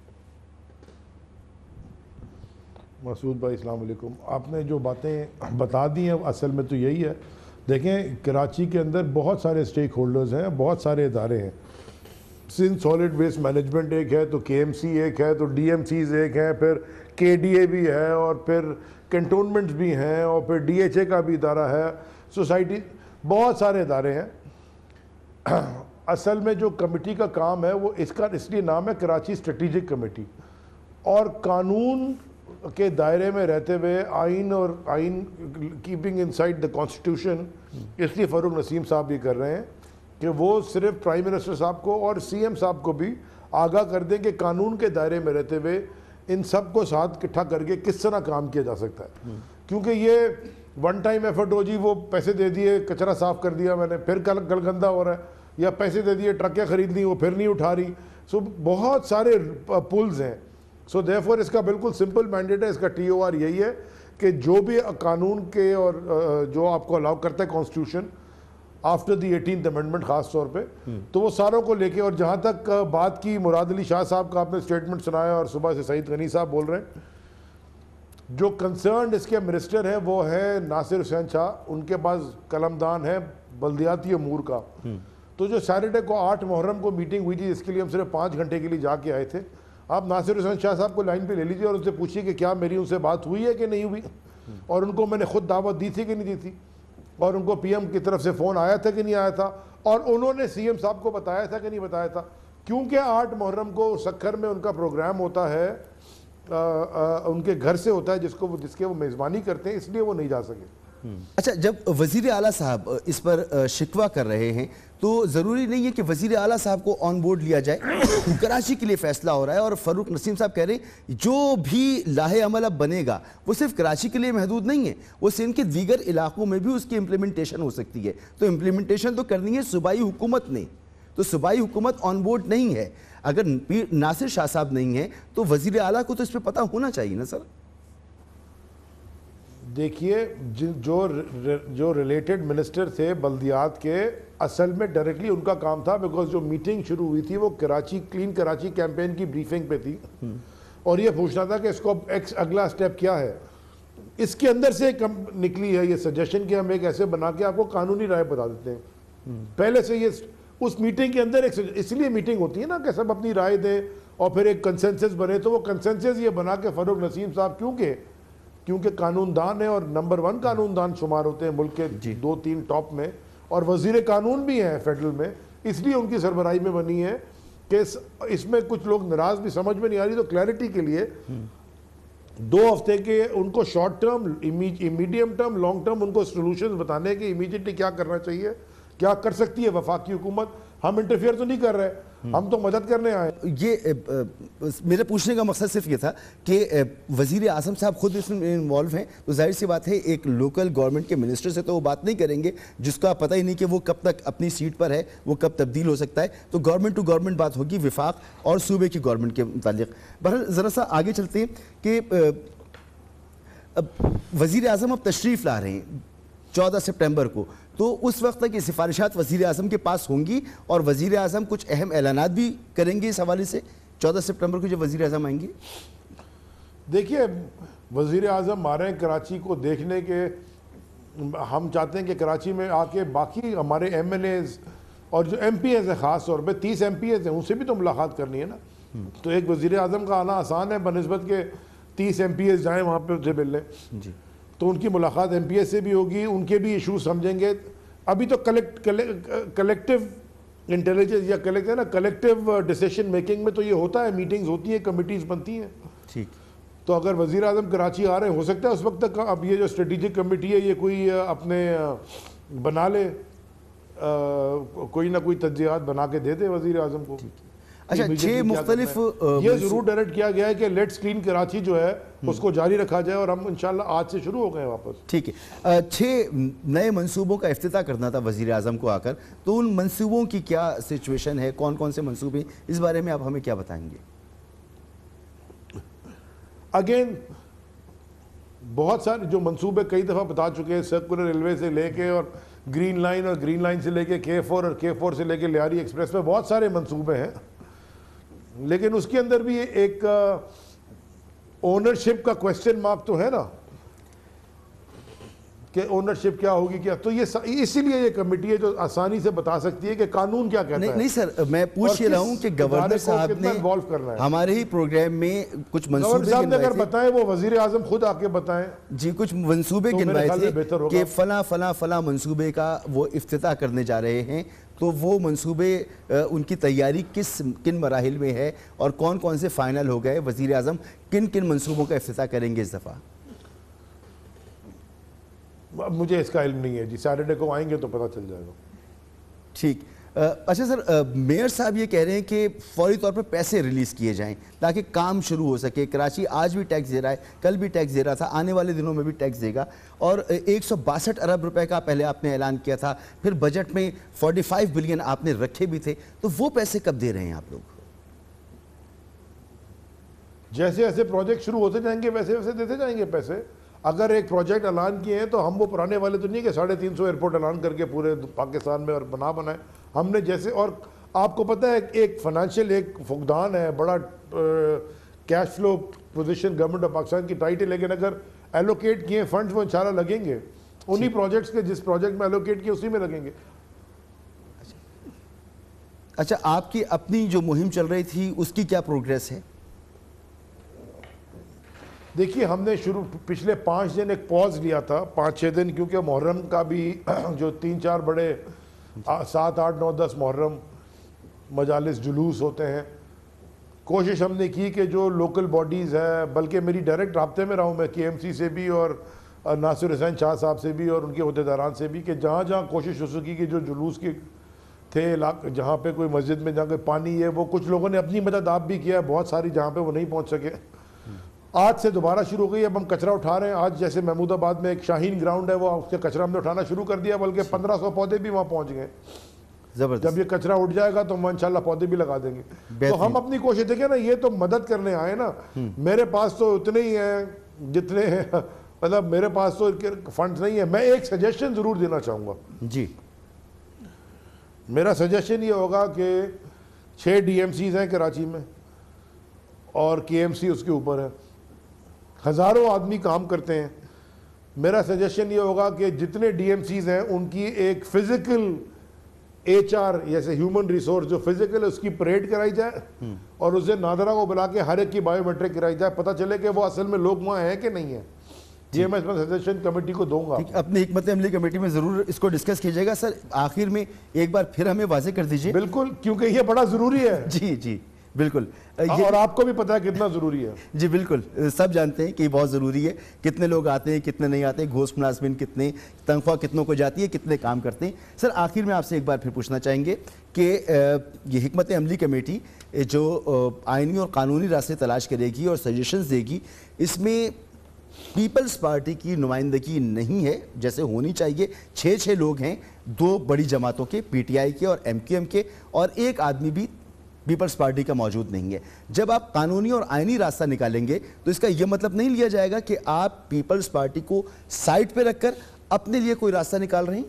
मसूद भाई अस्सलाम वालेकुम। आपने जो बातें बता दी हैं असल में तो यही है। देखें, कराची के अंदर बहुत सारे स्टेक होल्डर्स हैं, बहुत सारे इदारे हैं। सिंध सॉलिड वेस्ट मैनेजमेंट एक है, तो KMC एक है, तो DMCs एक है, फिर KDA भी है, और फिर कैंटोनमेंट्स भी हैं, और फिर DHA का भी इदारा है, सोसाइटी, बहुत सारे इदारे हैं। असल में जो कमेटी का काम है वो इसका इसलिए नाम है कराची स्ट्रेटेजिक कमेटी, और कानून के दायरे में रहते हुए आइन कीपिंग इनसाइड द कॉन्स्टिट्यूशन, इसलिए फ़रूक नसीम साहब ये कर रहे हैं कि वो सिर्फ प्राइम मिनिस्टर साहब को और CM साहब को भी आगाह कर दें कि कानून के दायरे में रहते हुए इन सब को साथ इकट्ठा करके किस तरह काम किया जा सकता है। क्योंकि ये वन टाइम एफर्ट हो जी, वो पैसे दे दिए, कचरा साफ़ कर दिया मैंने, फिर कल गंदा हो रहा है, या पैसे दे दिए, ट्रकें खरीद ली, वो फिर नहीं उठा रही। सो बहुत सारे पुल्स हैं। सो देयरफॉर इसका बिल्कुल सिंपल मैंडेट है, इसका TOR यही है कि जो भी कानून के और जो आपको अलाउ करता है constitution after the 18th amendment ख़ास तौर पे, तो वो सारों को लेके, और जहाँ तक बात की मुराद अली शाह साहब का आपने स्टेटमेंट सुनाया और सुबह से सईद गनी साहब बोल रहे हैं, जो कंसर्न इसके मिनिस्टर हैं वो है नासिर हुसैन शाह, उनके पास कलमदान है बल्दियाती अमूर का। तो जो सैटरडे को 8 मुहर्रम को मीटिंग हुई थी, इसके लिए हम सिर्फ 5 घंटे के लिए जाके आए थे। आप नासिर हुसैन शाह साहब को लाइन पे ले लीजिए और उनसे पूछिए कि क्या मेरी उनसे बात हुई है कि नहीं हुई, और उनको मैंने खुद दावत दी थी कि नहीं दी थी, और उनको PM की तरफ से फ़ोन आया था कि नहीं आया था, और उन्होंने CM साहब को बताया था कि नहीं बताया था। क्योंकि 8 मुहर्रम को सक्खर में उनका प्रोग्राम होता है, उनके घर से होता है जिसके वो मेज़बानी करते हैं, इसलिए वो नहीं जा सके। अच्छा, जब वज़ीर आला साहब इस पर शिकवा कर रहे हैं तो ज़रूरी नहीं है कि वज़ीर आला साहब को ऑन बोर्ड लिया जाए। कराची के लिए फ़ैसला हो रहा है और फ़रूक नसीम साहब कह रहे हैं जो भी लाहे अमल अब बनेगा वो सिर्फ कराची के लिए महदूद नहीं है, वो सिंध के दीगर इलाकों में भी उसकी इम्प्लीमेंटेशन हो सकती है। तो इम्प्लीमेंटेशन तो करनी है सूबाई हुकूमत ने, तो सूबाई हुकूमत ऑन बोर्ड नहीं है। अगर नासिर शाह साहब नहीं है तो वज़ीर आला को तो इस पर पता होना चाहिए ना सर। देखिए, जो रिलेटेड मिनिस्टर थे बल्दियात के, असल में डायरेक्टली उनका काम था, बिकॉज जो मीटिंग शुरू हुई थी वो क्लीन कराची कैंपेन की ब्रीफिंग पे थी, और ये पूछना था कि इसको अगला स्टेप क्या है। इसके अंदर से निकली है ये सजेशन कि हम एक ऐसे बना के आपको कानूनी राय बता देते हैं। पहले से ये उस मीटिंग के अंदर इसलिए मीटिंग होती है ना कि सब अपनी राय दें और फिर एक कंसेंसस बने, तो वो कंसेंसस ये बना के फ़रूक नसीम साहब क्योंकि कानूनदान है और नंबर 1 कानूनदान शुमार होते हैं मुल्क के 2-3 टॉप में, और वजीर कानून भी हैं फेडरल में, इसलिए उनकी सरबराही में बनी है कि इसमें कुछ लोग नाराज भी समझ में नहीं आ रही। तो क्लैरिटी के लिए 2 हफ्ते के उनको short term, medium term, long term उनको सोल्यूशन बताने के इमीडिएटली क्या करना चाहिए, क्या कर सकती है वफाकी हुकूमत। हम इंटरफेयर तो नहीं कर रहे, ہم تو مدد کرنے آئے. یہ میرے پوچھنے کا مقصد صرف یہ تھا کہ وزیر اعظم صاحب خود اس میں انوالو ہیں, تو ظاہر سی بات ہے ایک لوکل گورنمنٹ کے منسٹر سے تو وہ بات نہیں کریں گے جس کا پتہ ہی نہیں کہ وہ کب تک اپنی سیٹ پر ہے, وہ کب تبدیل ہو سکتا ہے. تو گورنمنٹ ٹو گورنمنٹ بات ہوگی وفاق اور صوبے کی گورنمنٹ کے متعلق. بہرحال ذرا سا آگے چلتے ہیں کہ وزیر اعظم اب تشریف لا رہے ہیں 14 سپٹمبر کو, تو اس وقت تک یہ سفارشات وزیر اعظم کے پاس ہوں گی اور وزیر اعظم کچھ اہم اعلانات بھی کریں گے اس حوالے سے 14 سپٹمبر کو جب وزیر اعظم آئیں گے. دیکھیے وزیر اعظم آ رہے ہیں کراچی کو دیکھنے کے, ہم چاہتے ہیں کہ کراچی میں آ کے باقی ہمارے ایم ایل ایز اور جو ایم پی ایز ہیں, خاص طور پہ 30 ایم پی ایز ہیں, ان سے بھی تو ملاقات کرنی ہے نا. تو ایک وزیر اعظم کا آنا آسان ہے بنسبت کے 30 ایم پی ایز جائیں وہاں پہ اسے مل لیں. جی تو ان کی ملاقات ایم پی ایس سے بھی ہوگی, ان کے بھی ایشوز سمجھیں گے. ابھی تو کلیکٹیو انٹیلیجنس یا کلیکٹیو ڈیسیشن میکنگ میں تو یہ ہوتا ہے, میٹنگز ہوتی ہیں, کمیٹیز بنتی ہیں. ٹھیک. تو اگر وزیر اعظم کراچی آ رہے ہیں, ہو سکتا ہے اس وقت تک اب یہ جو اسٹریٹجک کمیٹی ہے یہ کوئی اپنے بنا لے, کوئی نہ کوئی تجزیات بنا کے دے دے وزیر اعظم کو. اچھا 6 مختلف یہ ضرور ڈائریکٹ کیا گیا ہے کہ لیٹس کلین کراچی جو ہے اس کو جاری رکھا جائے, اور ہم انشاءاللہ آج سے شروع ہو گئے واپس. ٹھیک ہے. 6 نئے منصوبوں کا افتتاح کرنا تھا وزیر اعظم کو آ کر, تو ان منصوبوں کی کیا سچویشن ہے, کون کون سے منصوبے, اس بارے میں آپ ہمیں کیا بتائیں گے؟ اگین بہت سارے جو منصوبے کئی دفعہ بتا چکے ہیں, سرکولر ریلوے سے لے کے اور گرین لائن, اور گرین لائن سے لے کے K4 اور K4 سے لے کے لیاری ایکسپریس میں بہت سارے منصوبے ہیں. لیکن اس کے اندر بھی ایک اونرشپ کا کویسچن مارک تو ہے نا, کہ اونرشپ کیا ہوگی کیا. تو یہ اسی لیے یہ کمیٹی ہے جو آسانی سے بتا سکتی ہے کہ قانون کیا کہتا ہے. نہیں سر, میں پوچھ یہ رہا ہوں کہ گورنر صاحب نے ہمارے ہی پروگرام میں کچھ منصوبے صاحب نے اگر بتائیں, وہ وزیر اعظم خود آ کے بتائیں. جی کچھ منصوبے گنوائے تھے کہ فلاں منصوبے کا وہ افتتاح کرنے جا رہے ہیں, تو وہ منصوبے ان کی تیاری کن مراحل میں ہے اور کون کون سے فائنل ہو گئے, وزیر اعظم کن منصوبوں کا افتتاح کریں گے اس دفعہ؟ مجھے اس کا علم نہیں ہے جی, سیٹرڈے کو آئیں گے تو پتہ چل جائے گا. ٹھیک. اچھا سر, میئر صاحب یہ کہہ رہے ہیں کہ فوری طور پر پیسے ریلیز کیے جائیں تاکہ کام شروع ہو سکے. کراچی آج بھی ٹیکس دے رہا ہے, کل بھی ٹیکس دے رہا تھا, آنے والے دنوں میں بھی ٹیکس دے گا, اور 162 ارب روپے کا پہلے آپ نے اعلان کیا تھا, پھر بجٹ میں 45 بلین آپ نے رکھے بھی تھے, تو وہ پیسے کب دے رہے ہیں آپ لوگ؟ جیسے جیسے پروجیکٹ شروع ہوتے جائیں گے ویسے ویسے دیتے جائیں گے پیسے. اگر ایک پروجیکٹ اعلان کیے ہیں تو ہم وہ پرانے والے تو نہیں کہ 350 ایئرپورٹ اعلان کر کے پورے پاکستان میں اور بنائے. ہم نے جیسے, اور آپ کو پتہ ہے ایک فائنینشیل ایک فقدان ہے, بڑا cash flow position government of Pakistan کی ٹائٹ ہے, لیکن اگر ایلوکیٹ کیے فنڈز وہ انشاءاللہ لگیں گے انہی پروجیکٹس کے جس پروجیکٹ میں ایلوکیٹ کیے اسی میں لگیں گے. اچھا, آپ کی اپنی جو مہم چل رہی تھی اس کی کیا پروگریس ہے؟ دیکھیے ہم نے پچھلے 5 دن ایک پاز لیا تھا, 5-6 دن, کیونکہ محرم کا بھی جو 3-4 بڑے 7, 8, 9, 10 محرم مجالس جلوس ہوتے ہیں. کوشش ہم نے کی کہ جو لوکل باڈیز ہیں, بلکہ میری ڈائریکٹ رابطے میں رہا ہوں میں KMC سے بھی اور ناصر حسین شاہ صاحب سے بھی اور ان کے عہدیداران سے بھی, کہ جہاں جہاں کوشش ہو سکی کہ جو جلوس کے تھے جہاں پہ کوئی مسجد میں جہاں کوئی پانی ہے, وہ کچھ لوگوں نے اپنی مدد آپ بھی کیا ہے, بہت ساری جہاں پہ وہ نہیں پہنچ سکے. آج سے دوبارہ شروع ہو گئی, اب ہم کچرا اٹھا رہے ہیں. آج جیسے محمود آباد میں ایک شاہین گراؤنڈ ہے, وہ اس کے کچرا ہم نے اٹھانا شروع کر دیا, بلکہ 1500 پودے بھی وہاں پہنچ گئے. جب یہ کچرا اٹھ جائے گا تو ہم انشاءاللہ پودے بھی لگا دیں گے. تو ہم اپنی کوشش دیکھیں نا, یہ تو مدد کرنے آئے نا, میرے پاس تو اتنے ہی ہیں جتنے ہیں, مطلب میرے پاس تو فنڈز نہیں ہیں. میں ایک سجیشن ضرور دینا چاہوں گا. جی, میرا سجیشن یہ ہوگا کہ 6 DMCs ہیں کراچی میں اور KMC اس کے اوپر ہے, ہزاروں آدمی کام کرتے ہیں. میرا سجیشن یہ ہوگا کہ جتنے DMCs ہیں ان کی ایک فزیکل HR جیسے ہیومن ریسورس جو فزیکل ہے اس کی پریڈ کرائی جائے, اور اسے نادرہ کو بلا کے ہر ایک کی بایو میٹرک کرائی جائے, پتہ چلے کہ وہ اصل میں لوگ وہاں ہیں کہ نہیں ہیں. یہ میں اس میں سجیشن کمیٹی کو دوں گا. اپنی حکمت عملی کمیٹی میں ضرور اس کو ڈسکس کیجیے گا. سر آخر میں ایک بار پھر ہمیں واضح کر دیجیے. بالکل, کیونکہ یہ بڑا ضروری ہے. جی, बिल्कुल। और आपको भी पता है कितना ज़रूरी है। जी बिल्कुल, सब जानते हैं कि बहुत ज़रूरी है। कितने लोग आते हैं, कितने नहीं आते, घोष मुलाजमिन कितने, तनख्वाह कितनों को जाती है, कितने काम करते हैं। सर आखिर में आपसे एक बार फिर पूछना चाहेंगे कि ये हिकमत अमली कमेटी जो आइनी और कानूनी रास्ते तलाश करेगी और सजेशंस देगी, इसमें पीपल्स पार्टी की नुमाइंदगी नहीं है जैसे होनी चाहिए। 6 लोग हैं, 2 बड़ी जमातों के, PTI के और MQM के, और एक आदमी भी पीपल्स पार्टी का मौजूद नहीं है। जब आप कानूनी और आइनी रास्ता निकालेंगे तो इसका यह मतलब नहीं लिया जाएगा कि आप पीपल्स पार्टी को साइड पे रखकर अपने लिए कोई रास्ता निकाल रहे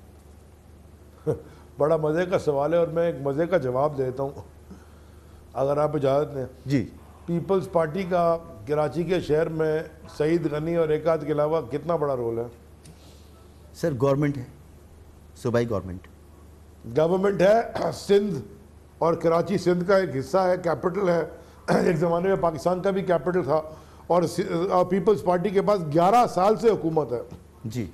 हैं। बड़ा मज़े का सवाल है और मैं एक मज़े का जवाब देता हूँ, अगर आप इजाज़त दें। जी, पीपल्स पार्टी का कराची के शहर में सईद गनी और एक आध के अलावा कितना बड़ा रोल है? सर गवर्नमेंट है, सूबाई गवर्नमेंट है। सिंध और कराची सिंध का एक हिस्सा है, कैपिटल है। एक ज़माने में पाकिस्तान का भी कैपिटल था। और पीपल्स पार्टी के पास 11 साल से हुकूमत है जी,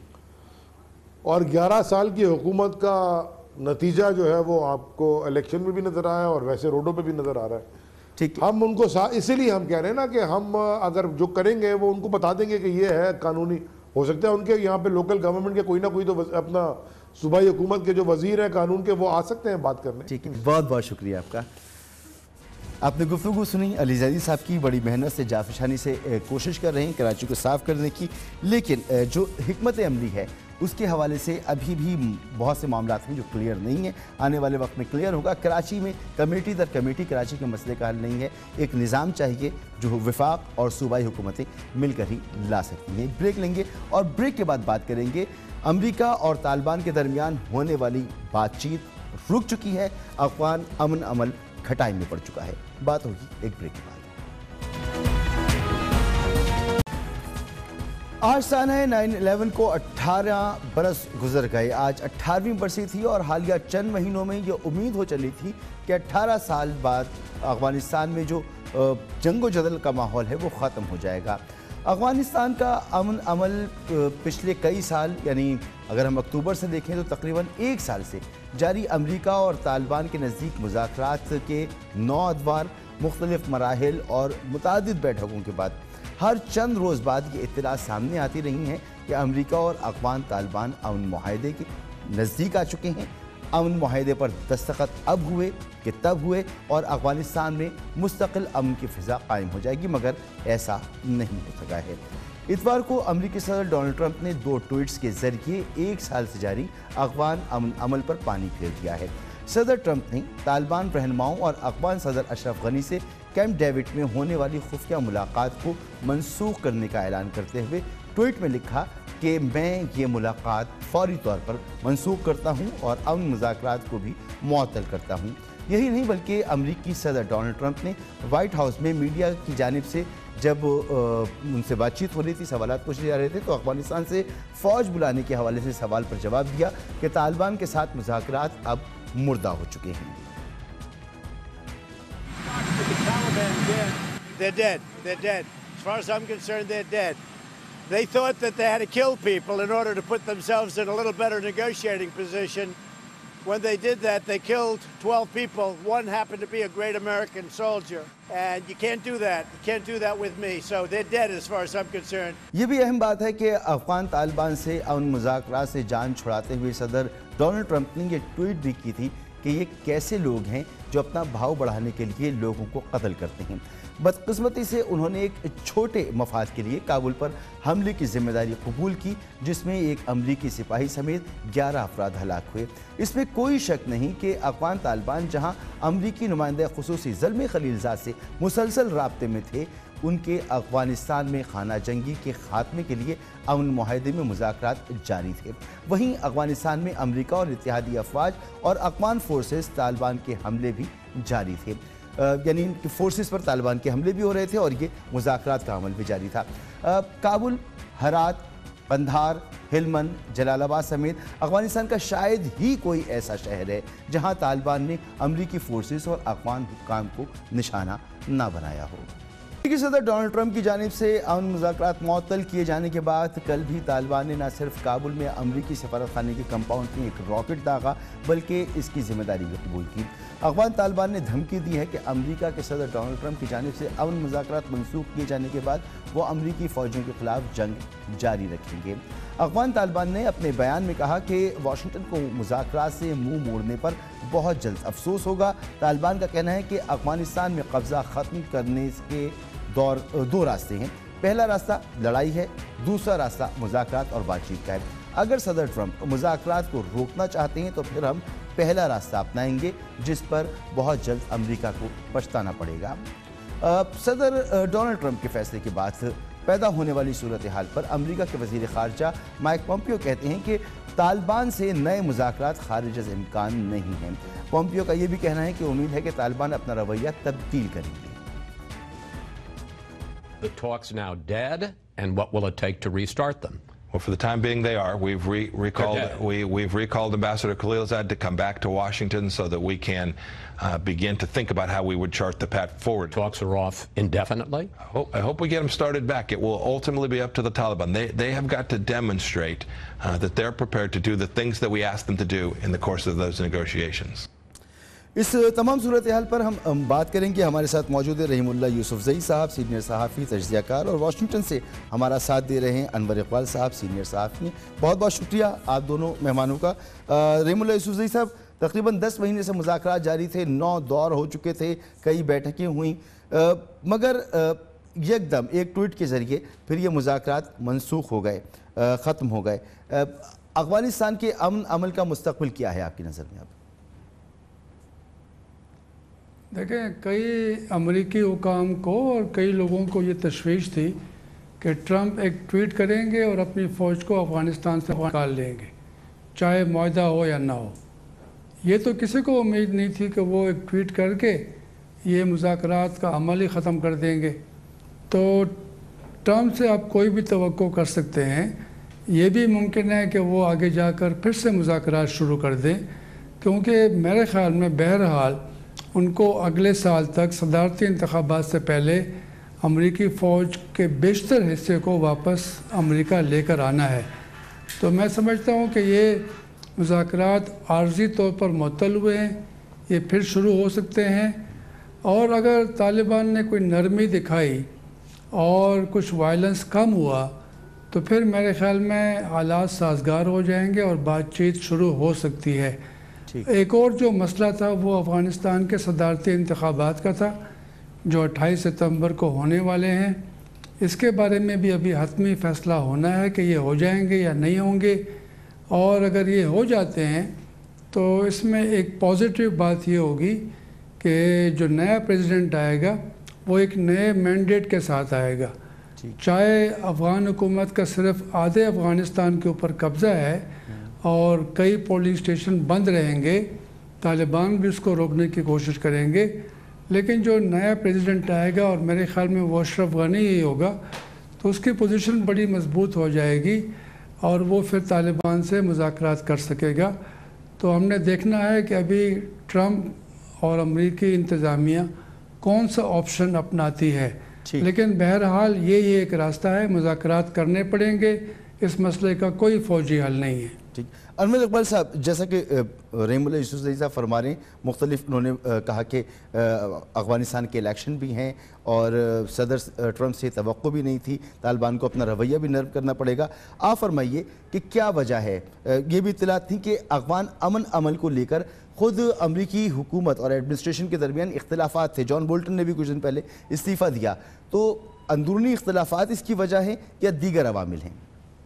और 11 साल की हुकूमत का नतीजा जो है वो आपको इलेक्शन में भी नज़र आया और वैसे रोडों पे भी नज़र आ रहा है। ठीक, हम उनको इसीलिए हम कह रहे हैं ना कि हम अगर जो करेंगे वो उनको बता देंगे कि ये है कानूनी। हो सकता है उनके यहाँ पे लोकल गवर्नमेंट के कोई ना कोई तो अपना सूबाई हुकूमत के जो वजीर हैं कानून के, वो आ सकते हैं बात करने। ठीक है, बहुत बहुत शुक्रिया आपका। आपने गुफ्तगू सुनी अली ज़ैदी साहब की, बड़ी मेहनत से जाफिशानी से कोशिश कर रहे हैं कराची को साफ़ करने की, लेकिन जो हिकमत अमली है उसके हवाले से अभी भी बहुत से मामला हैं जो क्लियर नहीं है। आने वाले वक्त में क्लियर होगा। कराची में कमेटी दर कमेटी कराची के मसले का हल नहीं है। एक निज़ाम चाहिए जो वफाक और सूबाई हुकूमतें मिलकर ही ला सकती हैं। ब्रेक लेंगे और ब्रेक के बाद बात करेंगे अमेरिका और तालिबान के दरमियान होने वाली बातचीत रुक चुकी है, अफगान अमन अमल खटाई में पड़ चुका है। बात होगी एक ब्रेक के बाद। आज सन है 9/11 को 18 बरस गुजर गए। आज 18वीं बरसी थी और हालिया चंद महीनों में ये उम्मीद हो चली थी कि 18 साल बाद अफगानिस्तान में जो जंगो जदल का माहौल है वो ख़त्म हो जाएगा। अफगानिस्तान का अमन अमल पिछले कई साल, यानी अगर हम अक्टूबर से देखें तो तकरीबन 1 साल से जारी अमेरिका और तालिबान के नज़दीक मज़ाक़ रात के 9 अदवार, मुख्तलिफ मराहिल और मुतादिद बैठकों के बाद हर चंद रोज़ बाद ये इत्तला सामने आती रही हैं कि अमेरिका और अफगान तालिबान अमन मुआहदे के नज़दीक आ चुके हैं। अमन मुआहदे पर दस्तखत अब हुए कि तब हुए और अफगानिस्तान में मुस्तकिल अमन की फ़िज़ा कायम हो जाएगी, मगर ऐसा नहीं हो सका है। इतवार को अमेरिकी सदर डोनाल्ड ट्रंप ने 2 ट्वीट्स के ज़रिए 1 साल से जारी अफगान अमन अमल पर पानी फेर दिया है। सदर ट्रंप ने तालिबान रहनुमाओं और अफगान सदर अशरफ गनी से कैंप डेविड में होने वाली खुफिया मुलाकात को मनसूख करने का ऐलान करते हुए ट्वीट में लिखा कि मैं ये मुलाकात फौरी तौर पर मनसूख करता हूँ और अमन मुज़ाकरात को भी मुअत्तल करता हूँ। यही नहीं बल्कि अमेरिकी सदर डोनाल्ड ट्रंप ने वाइट हाउस में मीडिया की जानिब से जब उनसे बातचीत हो रही थी, सवालात पूछे जा रहे थे, तो अफगानिस्तान से फ़ौज बुलाने के हवाले से सवाल पर जवाब दिया कि तालिबान के साथ मुज़ाकरात अब मुर्दा हो चुके हैं। They're dead. They're dead. As far as I'm concerned, they're dead. They thought that they had to kill people in order to put themselves in a little better negotiating position. When they did that, they killed 12 people. One happened to be a great American soldier. And you can't do that. You can't do that with me. So they're dead as far as I'm concerned. ये भी अहम बात है कि अफगान तालिबान से अमन मुज़ाकरात से जान छुड़ाते हुए सदर डोनाल्ड ट्रंप ने ये ट्वीट भी की थी कि ये कैसे लोग हैं जो अपना भाव बढ़ाने के लिए लोगों को कत्ल करते हैं। बदकिस्मती से उन्होंने एक छोटे मफाद के लिए काबुल पर हमले की जिम्मेदारी कबूल की, जिसमें एक अमरीकी सिपाही समेत 11 अफराद हलाक हुए। इसमें कोई शक नहीं कि अफगान तालिबान जहां अमरीकी नुमाइंदा खुसूसी ज़ल्मी खलीलज़ाद से मुसलसल राब्ते में थे, उनके अफगानिस्तान में खाना जंगी के खात्मे के लिए अमन मुआहदे में मुज़ाकरात जारी थे। वहीं अफगानिस्तान में अमरीका और इत्तेहादी अफवाज और अफगान फोर्सेस तालिबान के हमले भी जारी थे, यानी इनकी फोर्सेस पर तालिबान के हमले भी हो रहे थे और ये मुज़ाकरात का अमल भी जारी था। काबुल, हरात, कंधार, हिलमन, जलालाबाद समेत अफगानिस्तान का शायद ही कोई ऐसा शहर है जहां तालिबान ने अमरीकी फोर्सेस और अफगान हुक्काम को निशाना ना बनाया हो। अमेरिकी सदर डोनाल्ड ट्रंप की जानिब से अमन मुज़ाकरात मुअत्तल किए जाने के बाद कल भी तालिबान ने न सिर्फ काबुल में अमरीकी सफारतखाने के कंपाउंड में एक रॉकेट दागा बल्कि इसकी जिम्मेदारी भी कबूल की। अफगान तालिबान ने धमकी दी है कि अमरीका के सदर डोनाल्ड ट्रंप की जानिब से अमन मुज़ाकरात मनसूख किए जाने के बाद वो अमरीकी फ़ौजियों के खिलाफ जंग जारी रखेंगे। अफगान तालिबान ने अपने बयान में कहा कि वाशिंगटन को मुज़ाकरात से मुंह मोड़ने पर बहुत जल्द अफसोस होगा। तालिबान का कहना है कि अफगानिस्तान में कब्ज़ा ख़त्म करने के दो रास्ते हैं। पहला रास्ता लड़ाई है, दूसरा रास्ता मुज़ाकरात और बातचीत का है। अगर सदर ट्रंप मुज़ाकरात को रोकना चाहते हैं तो फिर हम पहला रास्ता अपनाएंगे, जिस पर बहुत जल्द अमेरिका को पछताना पड़ेगा। सदर डोनाल्ड ट्रंप के फैसले के बाद पैदा होने वाली सूरत हाल पर अमेरिका के वज़ीर ख़ारजा माइक पॉम्पियो कहते हैं कि तालिबान से नए मुज़ाकरात खारिज अज़ इम्कान नहीं हैं। पॉम्पियो का ये भी कहना है कि उम्मीद है कि तालिबान अपना रवैया तब्दील करेंगे। The talks now dead, and what will it take to restart them? Well, for the time being, they are. We've recalled Ambassador Khalilzad to come back to Washington so that we can begin to think about how we would chart the path forward. Talks are off indefinitely? I hope we get them started back. It will ultimately be up to the Taliban. They have got to demonstrate that they're prepared to do the things that we ask them to do in the course of those negotiations. इस तमाम सूरत हाल पर हम बात करेंगे। हमारे साथ मौजूद है रहीमुल्लाह यूसुफजई साहब, सीनियर सहाफ़ी तजज़ियाकार, और वाशिंगटन से हमारा साथ दे रहे हैं अनवर इकबाल साहब, सीनियर सहाफ़ी। बहुत बहुत शुक्रिया आप दोनों मेहमानों का। रहीमुल्लाह यूसुफजई साहब, तकरीबन 10 महीने से मुज़ाकरात जारी थे, 9 दौर हो चुके थे, कई बैठकें हुई, मगर यकदम एक ट्वीट के ज़रिए फिर ये मुज़ाकरात मनसूख हो गए, ख़त्म हो गए। अफ़गानिस्तान के अमन अमल का मुस्तक़बिल क्या है आपकी नज़र में? अब देखें, कई अमेरिकी हुकाम को और कई लोगों को ये तशवीश थी कि ट्रंप एक ट्वीट करेंगे और अपनी फ़ौज को अफ़गानिस्तान से निकाल लेंगे, चाहे मुआहदा हो या ना हो। ये तो किसी को उम्मीद नहीं थी कि वो एक ट्वीट करके ये मुज़ाकरात का अमल ही ख़त्म कर देंगे। तो ट्रंप से आप कोई भी तवक्को कर सकते हैं। ये भी मुमकिन है कि वो आगे जाकर फिर से मुज़ाकरात शुरू कर दें, क्योंकि मेरे ख़्याल में बहरहाल उनको अगले साल तक सदारती इंतखाबात से पहले अमरीकी फ़ौज के बेशतर हिस्से को वापस अमेरिका लेकर आना है। तो मैं समझता हूँ कि ये मुज़ाकरात आर्जी तौर पर मुअत्तल हुए हैं, ये फिर शुरू हो सकते हैं। और अगर तालिबान ने कोई नरमी दिखाई और कुछ वायलेंस कम हुआ तो फिर मेरे ख़्याल में हालात साजगार हो जाएंगे और बातचीत शुरू हो सकती है। एक और जो मसला था वो अफ़गानिस्तान के सदारती इंतखाबात का था, जो 28 सितंबर को होने वाले हैं। इसके बारे में भी अभी हतमी फ़ैसला होना है कि ये हो जाएंगे या नहीं होंगे, और अगर ये हो जाते हैं तो इसमें एक पॉजिटिव बात ये होगी कि जो नया प्रेसिडेंट आएगा वो एक नए मैंडेट के साथ आएगा। चाहे अफ़गान हुकूमत का सिर्फ आधे अफ़गानिस्तान के ऊपर कब्ज़ा है और कई पोलिंग स्टेशन बंद रहेंगे, तालिबान भी उसको रोकने की कोशिश करेंगे, लेकिन जो नया प्रेसिडेंट आएगा और मेरे ख़्याल में वो अशरफ गनी ही होगा, तो उसकी पोजीशन बड़ी मजबूत हो जाएगी और वो फिर तालिबान से मुज़ाकरात कर सकेगा। तो हमने देखना है कि अभी ट्रंप और अमरीकी इंतज़ामिया कौन सा ऑप्शन अपनाती है, लेकिन बहरहाल ये एक रास्ता है, मुज़ाकरात करने पड़ेंगे। इस मसले का कोई फ़ौजी हल नहीं है। ठीक, अनवर इकबाल साहब, जैसा कि रहीमुल्लाह यूसुफजई साहब फरमा रहे हैं, मुख्तलिफ उन्होंने कहा कि अफ़गानिस्तान के इलेक्शन भी हैं और सदर ट्रंप से तवक्को भी नहीं थी, तालिबान को अपना रवैया भी नर्म करना पड़ेगा। आप फरमाइए कि क्या वजह है? ये भी इत्तलात थी कि अफ़गान अमन अमल को लेकर ख़ुद अमरीकी हुकूमत और एडमिनिस्ट्रेशन के दरमियान इख्तिलाफ़ात थे। जॉन बोल्टन ने भी कुछ दिन पहले इस्तीफ़ा दिया। तो अंदरूनी इख्तिलाफ़ात इसकी वजह हैं या दीगर अवामिल हैं?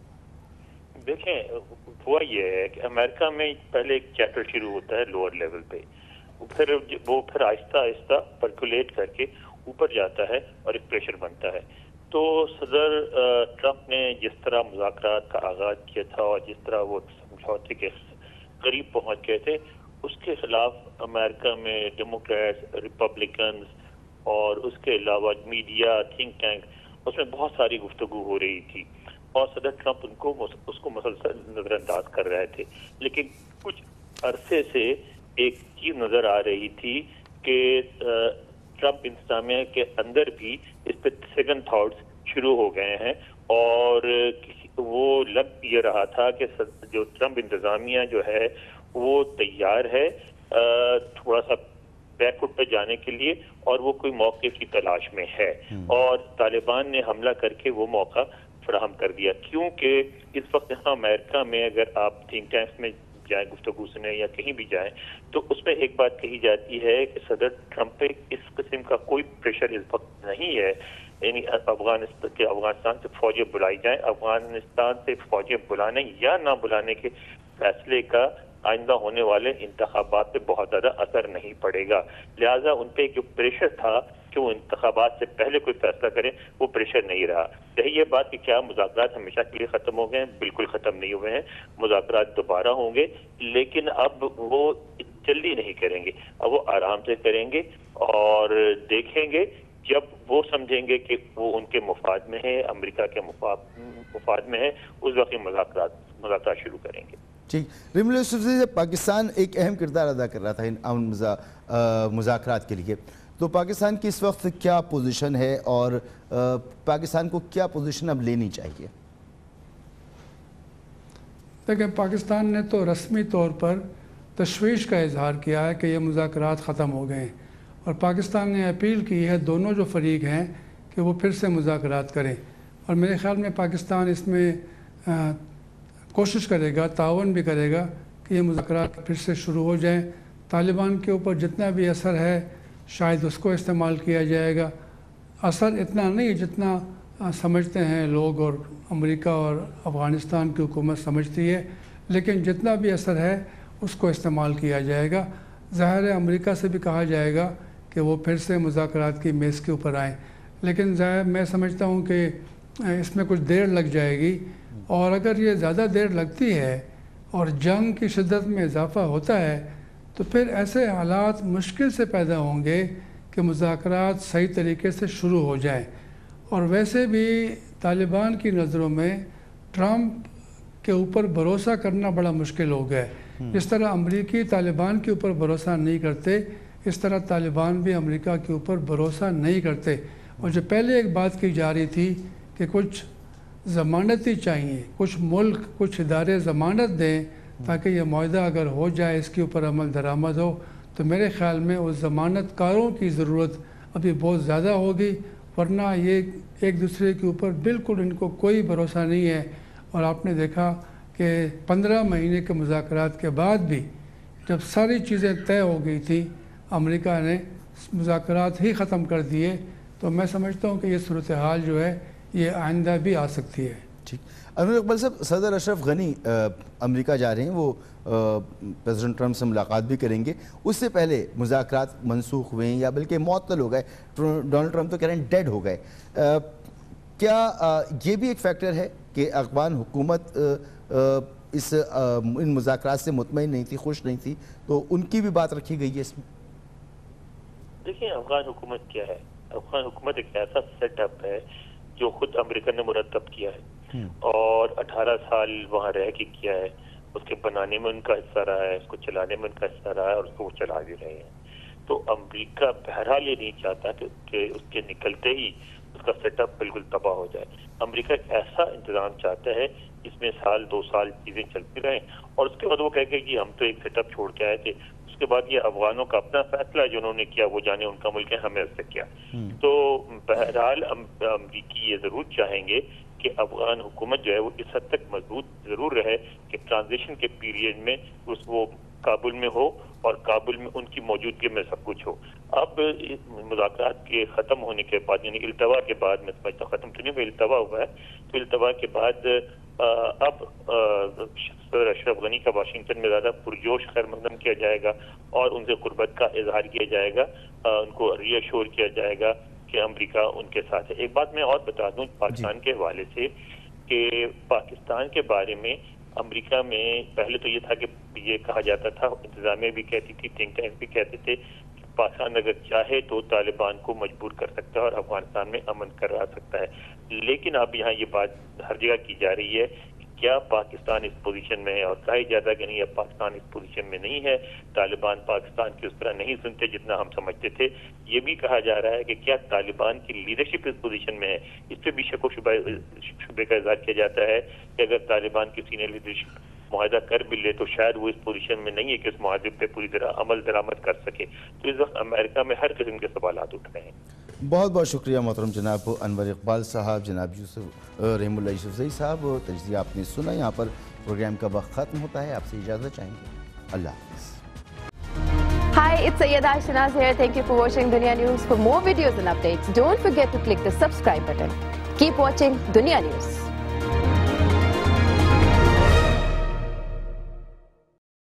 देखें, हुआ ये है कि अमेरिका में पहले एक चैप्टर शुरू होता है लोअर लेवल पे, फिर आहिस्ता आहिस्ता पर्कुलेट करके ऊपर जाता है और एक प्रेशर बनता है। तो सदर ट्रंप ने जिस तरह मुज़ाकरात का आगाज किया था और जिस तरह वो समझौते के करीब पहुंच गए थे, उसके खिलाफ अमेरिका में डेमोक्रेट्स, रिपब्लिकन और उसके अलावा मीडिया, थिंक टैंक, उसमें बहुत सारी गुफ्तगू हो रही थी और सदर ट्रंप उसको मुसलसल नजरअंदाज कर रहे थे। लेकिन कुछ अरसे से एक चीज नजर आ रही थी कि ट्रंप इंतजामिया के अंदर भी इस पे सेकंड थॉट्स शुरू हो गए हैं और वो लग ये रहा था कि जो ट्रंप इंतजामिया जो है वो तैयार है थोड़ा सा बैकफुट पे जाने के लिए और वो कोई मौके की तलाश में है और तालिबान ने हमला करके वो मौका फराहम कर दिया। क्योंकि इस वक्त यहाँ अमेरिका में अगर आप थिंक टैंक्स में जाए गुफ्तगू सुने या कहीं भी जाएं तो उसमें एक बात कही जाती है कि सदर ट्रंप पे इस किस्म का कोई प्रेशर इस वक्त नहीं है, यानी अफगानिस्तान से फौजें बुलाई जाएं, अफगानिस्तान से फौजें बुलाने या ना बुलाने के फैसले का आइंदा होने वाले इंतखाबात पे बहुत ज़्यादा असर नहीं पड़ेगा। लिहाजा उन पे जो प्रेशर था कि वो इंतखाबात से पहले कोई फैसला करें, वो प्रेशर नहीं रहा। रही ये बात कि क्या मुज़ाकरात हमेशा के लिए ख़त्म हो गए हैं, बिल्कुल ख़त्म नहीं हुए हैं, मुज़ाकरात दोबारा होंगे, लेकिन अब वो जल्दी नहीं करेंगे, अब वो आराम से करेंगे और देखेंगे जब वो समझेंगे कि वो उनके मुफाद में है, अमेरिका के मुफाद में है, उस वक्त मुज़ाकरात शुरू करेंगे। ठीक, रिमल यूसुफ से पाकिस्तान एक अहम किरदार अदा कर रहा था इन मुज़ाकरात के लिए, तो पाकिस्तान की इस वक्त क्या पोजीशन है और पाकिस्तान को क्या पोजीशन अब लेनी चाहिए? देखिए, पाकिस्तान ने तो रस्मी तौर पर तशवीश का इजहार किया है कि ये मुज़ाकरात ख़त्म हो गए हैं और पाकिस्तान ने अपील की है दोनों जो फरीक हैं कि वो फिर से मुज़ाकरात करें और मेरे ख़्याल में पाकिस्तान इसमें कोशिश करेगा, तावन भी करेगा कि ये मुज़ाकरात फिर से शुरू हो जाएं। तालिबान के ऊपर जितना भी असर है शायद उसको इस्तेमाल किया जाएगा। असर इतना नहीं जितना समझते हैं लोग और अमेरिका और अफ़गानिस्तान की हुकूमत समझती है, लेकिन जितना भी असर है उसको इस्तेमाल किया जाएगा। ज़ाहिर है अमेरिका से भी कहा जाएगा कि वो फिर से मुज़ाकरात की मेज़ के ऊपर आएँ, लेकिन ज़ाहिर मैं समझता हूँ कि इसमें कुछ देर लग जाएगी और अगर ये ज़्यादा देर लगती है और जंग की शिद्दत में इजाफ़ा होता है तो फिर ऐसे हालात मुश्किल से पैदा होंगे कि मुज़ाकरात सही तरीके से शुरू हो जाएं। और वैसे भी तालिबान की नज़रों में ट्रंप के ऊपर भरोसा करना बड़ा मुश्किल हो गया है। जिस तरह अमरीकी तालिबान के ऊपर भरोसा नहीं करते, इस तरह तालिबान भी अमेरिका के ऊपर भरोसा नहीं करते। और जो पहले एक बात की जा रही थी कि कुछ ज़मानती चाहिए, कुछ मुल्क कुछ इदारे ज़मानत दें ताकि ये मुआहदा अगर हो जाए, इसके ऊपर अमल दरामद हो, तो मेरे ख़्याल में उस ज़मानतकारों की ज़रूरत अभी बहुत ज़्यादा होगी, वरना ये एक दूसरे के ऊपर बिल्कुल इनको कोई भरोसा नहीं है। और आपने देखा कि 15 महीने के मुज़ाकरात के बाद भी जब सारी चीज़ें तय हो गई थी, अमेरिका ने मुज़ाकरात ही ख़त्म कर दिए। तो मैं समझता हूँ कि ये सूरत हाल जो है ये आइंदा भी आ सकती है। ठीक, अनवर इकबाल साहब, सदर अशरफ गनी अमेरिका जा रहे हैं, वो प्रेसिडेंट ट्रंप से मुलाकात भी करेंगे। उससे पहले मुज़ाकरात मनसूख हुए हैं या बल्कि मुअत्तल हो गए, डोनाल्ड ट्रंप तो कह रहे हैं डेड हो गए। क्या ये भी एक फैक्टर है कि अफगान हुकूमत इन मुज़ाकरात से मुतमईन नहीं थी, खुश नहीं थी, तो उनकी भी बात रखी गई है इसमें? देखिए, अफगान हुकूमत क्या है? अफगान हुकूमत एक ऐसा सेटअप है जो खुद अमेरिका ने मुरतब किया है और 18 साल वहाँ रह के किया है। उसके बनाने में उनका हिस्सा रहा है, उसको चलाने में उनका हिस्सा रहा है और उसको वो चला भी रहे हैं। तो अमेरिका बहरहाल ये नहीं चाहता कि उसके निकलते ही उसका सेटअप बिल्कुल तबाह हो जाए। अमेरिका एक ऐसा इंतजाम चाहता है जिसमें साल 2 साल चीजें चलती रहें और उसके बाद वो कहेंगे कि हम तो एक सेटअप छोड़ के आए थे, उसके बाद ये अफगानों का अपना फैसला है जो उन्होंने किया, वो जाने उनका मुल्क है, हमें उससे क्या। तो बहरहाल अमरीकी ये जरूर चाहेंगे कि अफगान हुकूमत जो है वो इस हद तक मजबूत जरूर रहे कि ट्रांजिशन के पीरियड में वो काबुल में हो और काबुल में उनकी मौजूदगी में सब कुछ हो। अब मुज़ाकरात के ख़त्म होने के बाद, यानी इल्तवा के बाद, मैं समझता हूँ ख़त्म तो नहीं हुआ, इल्तवा हुआ है, तो इल्तवा के बाद अब सदर अशरफ गनी का वाशिंगटन में ज़्यादा पुरजोश खैर मकदम किया जाएगा और उनसे कुर्बत का इजहार किया जाएगा, उनको रीअश्योर किया जाएगा कि अमेरिका उनके साथ है। एक बात मैं और बता दूं पाकिस्तान के हवाले से कि पाकिस्तान के बारे में अमेरिका में पहले तो ये था कि ये कहा जाता था, इंतजामिया भी कहती थी, थिंक टैंक भी कहते थे कि पाकिस्तान अगर चाहे तो तालिबान को मजबूर कर सकता है और अफगानिस्तान में अमन करवा सकता है। लेकिन अब यहाँ ये बात हर जगह की जा रही है कि क्या पाकिस्तान इस पोजीशन में है, और कहा जाता कि नहीं अब पाकिस्तान इस पोजीशन में नहीं है, तालिबान पाकिस्तान की उस तरह नहीं सुनते जितना हम समझते थे। ये भी कहा जा रहा है कि क्या तालिबान की लीडरशिप इस पोजीशन में है, इस पर भी शक व शुबे का इज़हार किया जाता है कि अगर तालिबान की सीनियर लीडरशिप मुआहदा कर भी ले तो शायद वो इस पोजीशन में नहीं है कि उस मुआहदे पे पूरी तरह अमल दरामद कर सके। तो इस वक्त अमेरिका में हर किस्म के सवालात उठ रहे हैं। बहुत बहुत शुक्रिया मोहतरम जनाब अनवर इकबाल साहब, जनाब रहमुल्लाह यूसुफज़ई साहब। तजज़िया आपने सुना। यहाँ पर प्रोग्राम का वक्त ख़त्म होता है, आपसे इजाज़त चाहेंगे। अल्लाह हाफ़िज़। Hi, it's Sayyeda Shanaz here. Thank you for watching Dunya News. For more videos and updates, don't forget to click the subscribe button. Keep watching Dunya News.